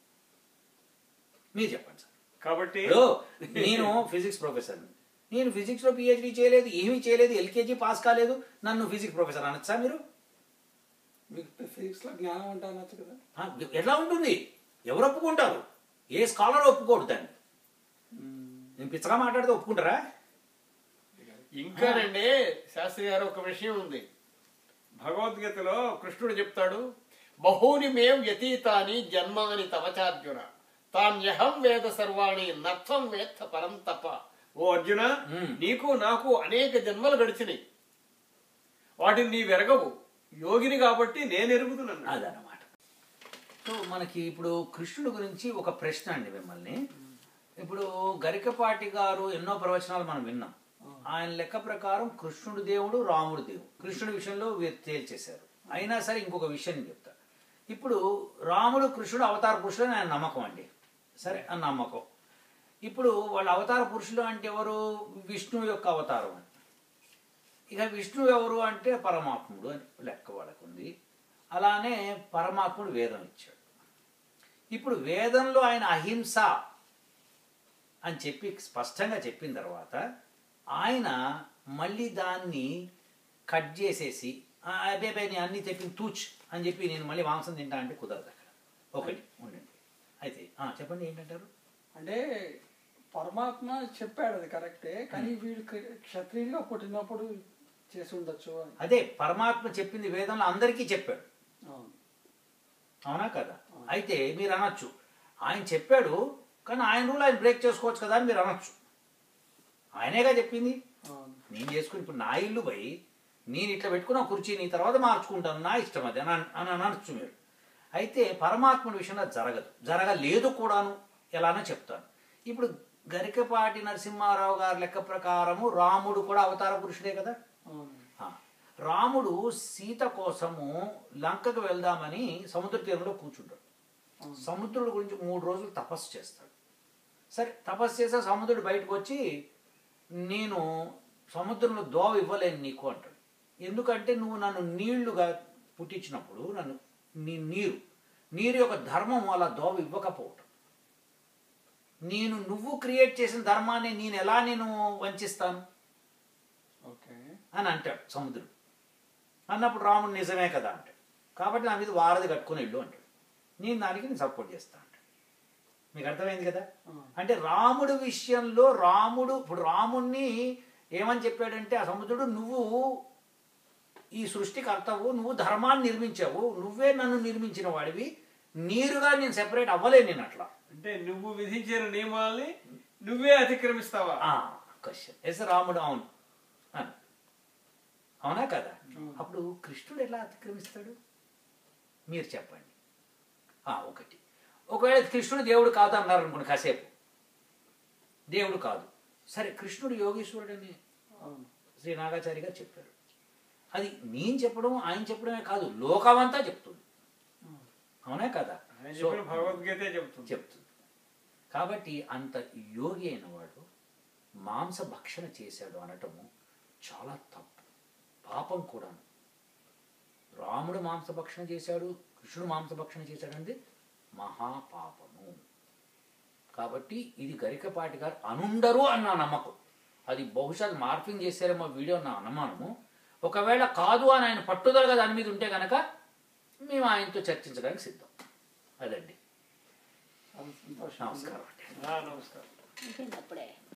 మీరు చెప్పండి సార్. కాబట్టి నేను ఫిజిక్స్ ప్రొఫెసర్, నేను ఫిజిక్స్ లో పిహెచ్డీ చేయలేదు, ఏమీ చేయలేదు, ఎల్కేజీ పాస్ కాలేదు, నన్ను ఫిజిక్స్ ప్రొఫెసర్ అనొచ్చా మీరు? మీకు ఫిజిక్స్ లో జ్ఞానం అంటే అనొచ్చు కదా. ఎట్లా ఉంటుంది? ఎవరు ఒప్పుకుంటారు? ఏ స్కాలర్ ఒప్పుకోడు దాన్ని. నేను పిచ్చగా మాట్లాడితే ఒప్పుకుంటారా? ఇంకానండి శాస్త్రి గారు ఒక విషయం ఉంది. భగవద్గీతలో కృష్ణుడు చెప్తాడు, బహూని మేం వ్యతీతాని జన్మాని తవచార్జున తాన్యహం వేద సర్వాణి నత్వం వేత్త పరం తప. ఓ అర్జున, నీకు నాకు అనేక జన్మలు గడిచినాయి, వాటిని నీ వెరగవు. యోగిని కాబట్టి నేను ఎరుగుతున్నాను. అదనమాట. సో మనకి ఇప్పుడు కృష్ణుడు గురించి ఒక ప్రశ్న అండి మిమ్మల్ని. ఇప్పుడు గరికపాటి గారు ఎన్నో ప్రవచనాలు మనం విన్నాం. ఆయన లెక్క ప్రకారం కృష్ణుడు దేవుడు, రాముడు దేవుడు. కృష్ణుడి విషయంలో తేల్చేశారు. అయినా సరే ఇంకొక విషయం చెప్తా. ఇప్పుడు రాముడు కృష్ణుడు అవతార పురుషులు అని ఆయన నమ్మకం అండి. సరే, ఆ నమ్మకం. ఇప్పుడు వాళ్ళ అవతార పురుషులు అంటే ఎవరు? విష్ణువు యొక్క అవతారం అని. ఇక విష్ణువు ఎవరు అంటే పరమాత్ముడు అని లెక్క వాళ్ళకుంది. అలానే పరమాత్ముడు వేదం ఇచ్చాడు. ఇప్పుడు వేదంలో ఆయన అహింస అని చెప్పి స్పష్టంగా చెప్పిన తర్వాత ఆయన మళ్ళీ దాన్ని కట్ చేసేసి అదే పై నేను అన్నీ తెప్పి తూచ్ అని చెప్పి నేను మళ్ళీ మాంసం తింటా అంటే కుదరదు అక్కడ. ఒకటి ఉండండి అయితే చెప్పండి ఏంటంటారు. అంటే పరమాత్మ చెప్పాడు అది కరెక్టే, కానీ వీడు క్షత్రియులుగా పుట్టినప్పుడు చేసి ఉండొచ్చు అని. అదే పరమాత్మ చెప్పింది వేదంలో అందరికీ చెప్పాడు, అవునా కదా? అయితే మీరు అనొచ్చు ఆయన చెప్పాడు కానీ ఆయన రూల్ ఆయన బ్రేక్ చేసుకోవచ్చు కదా అని మీరు అనొచ్చు. ఆయనేగా చెప్పింది, నేను చేసుకుని ఇప్పుడు నా ఇల్లు పోయి నేను ఇట్లా పెట్టుకున్న కుర్చీ నీ తర్వాత మార్చుకుంటాను నా ఇష్టం అది అని అని అనొచ్చు మీరు. అయితే పరమాత్ముడి విషయంలో జరగదు, జరగలేదు కూడాను. ఎలానో చెప్తాను. ఇప్పుడు గరికపాటి నరసింహారావు గారి లెక్క ప్రకారము రాముడు కూడా అవతార పురుషుడే కదా. రాముడు సీత కోసము లంకకు వెళ్దామని సముద్ర తీరంలో కూర్చుంటాడు. సముద్రుడి గురించి మూడు రోజులు తపస్సు చేస్తాడు. సరే తపస్సు చేస్తే సముద్రుడు బయటకు వచ్చి నేను సముద్రంలో దోవ ఇవ్వలేను నీకు అంటాడు. ఎందుకంటే నువ్వు నన్ను నీళ్లుగా పుట్టించినప్పుడు నన్ను నీ నీరు నీరు యొక్క ధర్మం అలా దోవ ఇవ్వకపోవటం, నేను నువ్వు క్రియేట్ చేసిన ధర్మాన్ని నేను ఎలా నేను వంచిస్తాను అని అంటాడు సముద్రుడు. అన్నప్పుడు రాముడు నిజమే కదా అంటాడు. కాబట్టి నా మీద వారధి కట్టుకుని వెళ్ళు అంటాడు. నేను దానికి నేను సపోర్ట్ చేస్తా అంటాడు. మీకు అర్థమైంది కదా. అంటే రాముడు విషయంలో రాముడు ఇప్పుడు రాముణ్ణి ఏమని చెప్పాడంటే ఆ సముద్రుడు నువ్వు ఈ సృష్టికర్తవు, నువ్వు ధర్మాన్ని నిర్మించావు, నువ్వే నన్ను నిర్మించిన వాడివి, నీరుగా నేను సెపరేట్ అవ్వలేను నేను అట్లా. అంటే నువ్వు విధించిన నియమాల్ని నువ్వే అతిక్రమిస్తావా? క్వశ్చన్ ఎస్ రాముడు అవును అవునా కదా. అప్పుడు కృష్ణుడు ఎలా అతిక్రమిస్తాడు మీరు చెప్పండి. ఒకటి ఒకవేళ కృష్ణుడు దేవుడు కాదు అన్నారు అనుకోండి కాసేపు, దేవుడు కాదు సరే కృష్ణుడు యోగేశ్వరుడు అని శ్రీ నాగాచారి గారు చెప్పారు. అది నేను చెప్పడం ఆయన చెప్పడమే కాదు లోకమంతా చెప్తుంది, అవునా కదా. భగవద్గీత చెప్తుంది చెప్తుంది కాబట్టి అంత యోగి అయిన వాడు మాంస భక్షణ చేశాడు అనటము చాలా తప్పు, పాపం కూడాను. రాముడు మాంసభక్షణ చేశాడు, కృష్ణుడు మాంసభక్షణ చేశాడంటే మహాపాపము. కాబట్టి ఇది గరికపాటి గారు అనుండరు అన్న నమ్మకం. అది బహుశా మార్పింగ్ చేశారేమో వీడియో నా అనుమానము. ఒకవేళ కాదు అని ఆయన పట్టుదలగా దాని మీద ఉంటే కనుక మేము ఆయనతో చర్చించడానికి సిద్ధం. అదండి. నమస్కారం అండి. నమస్కారం.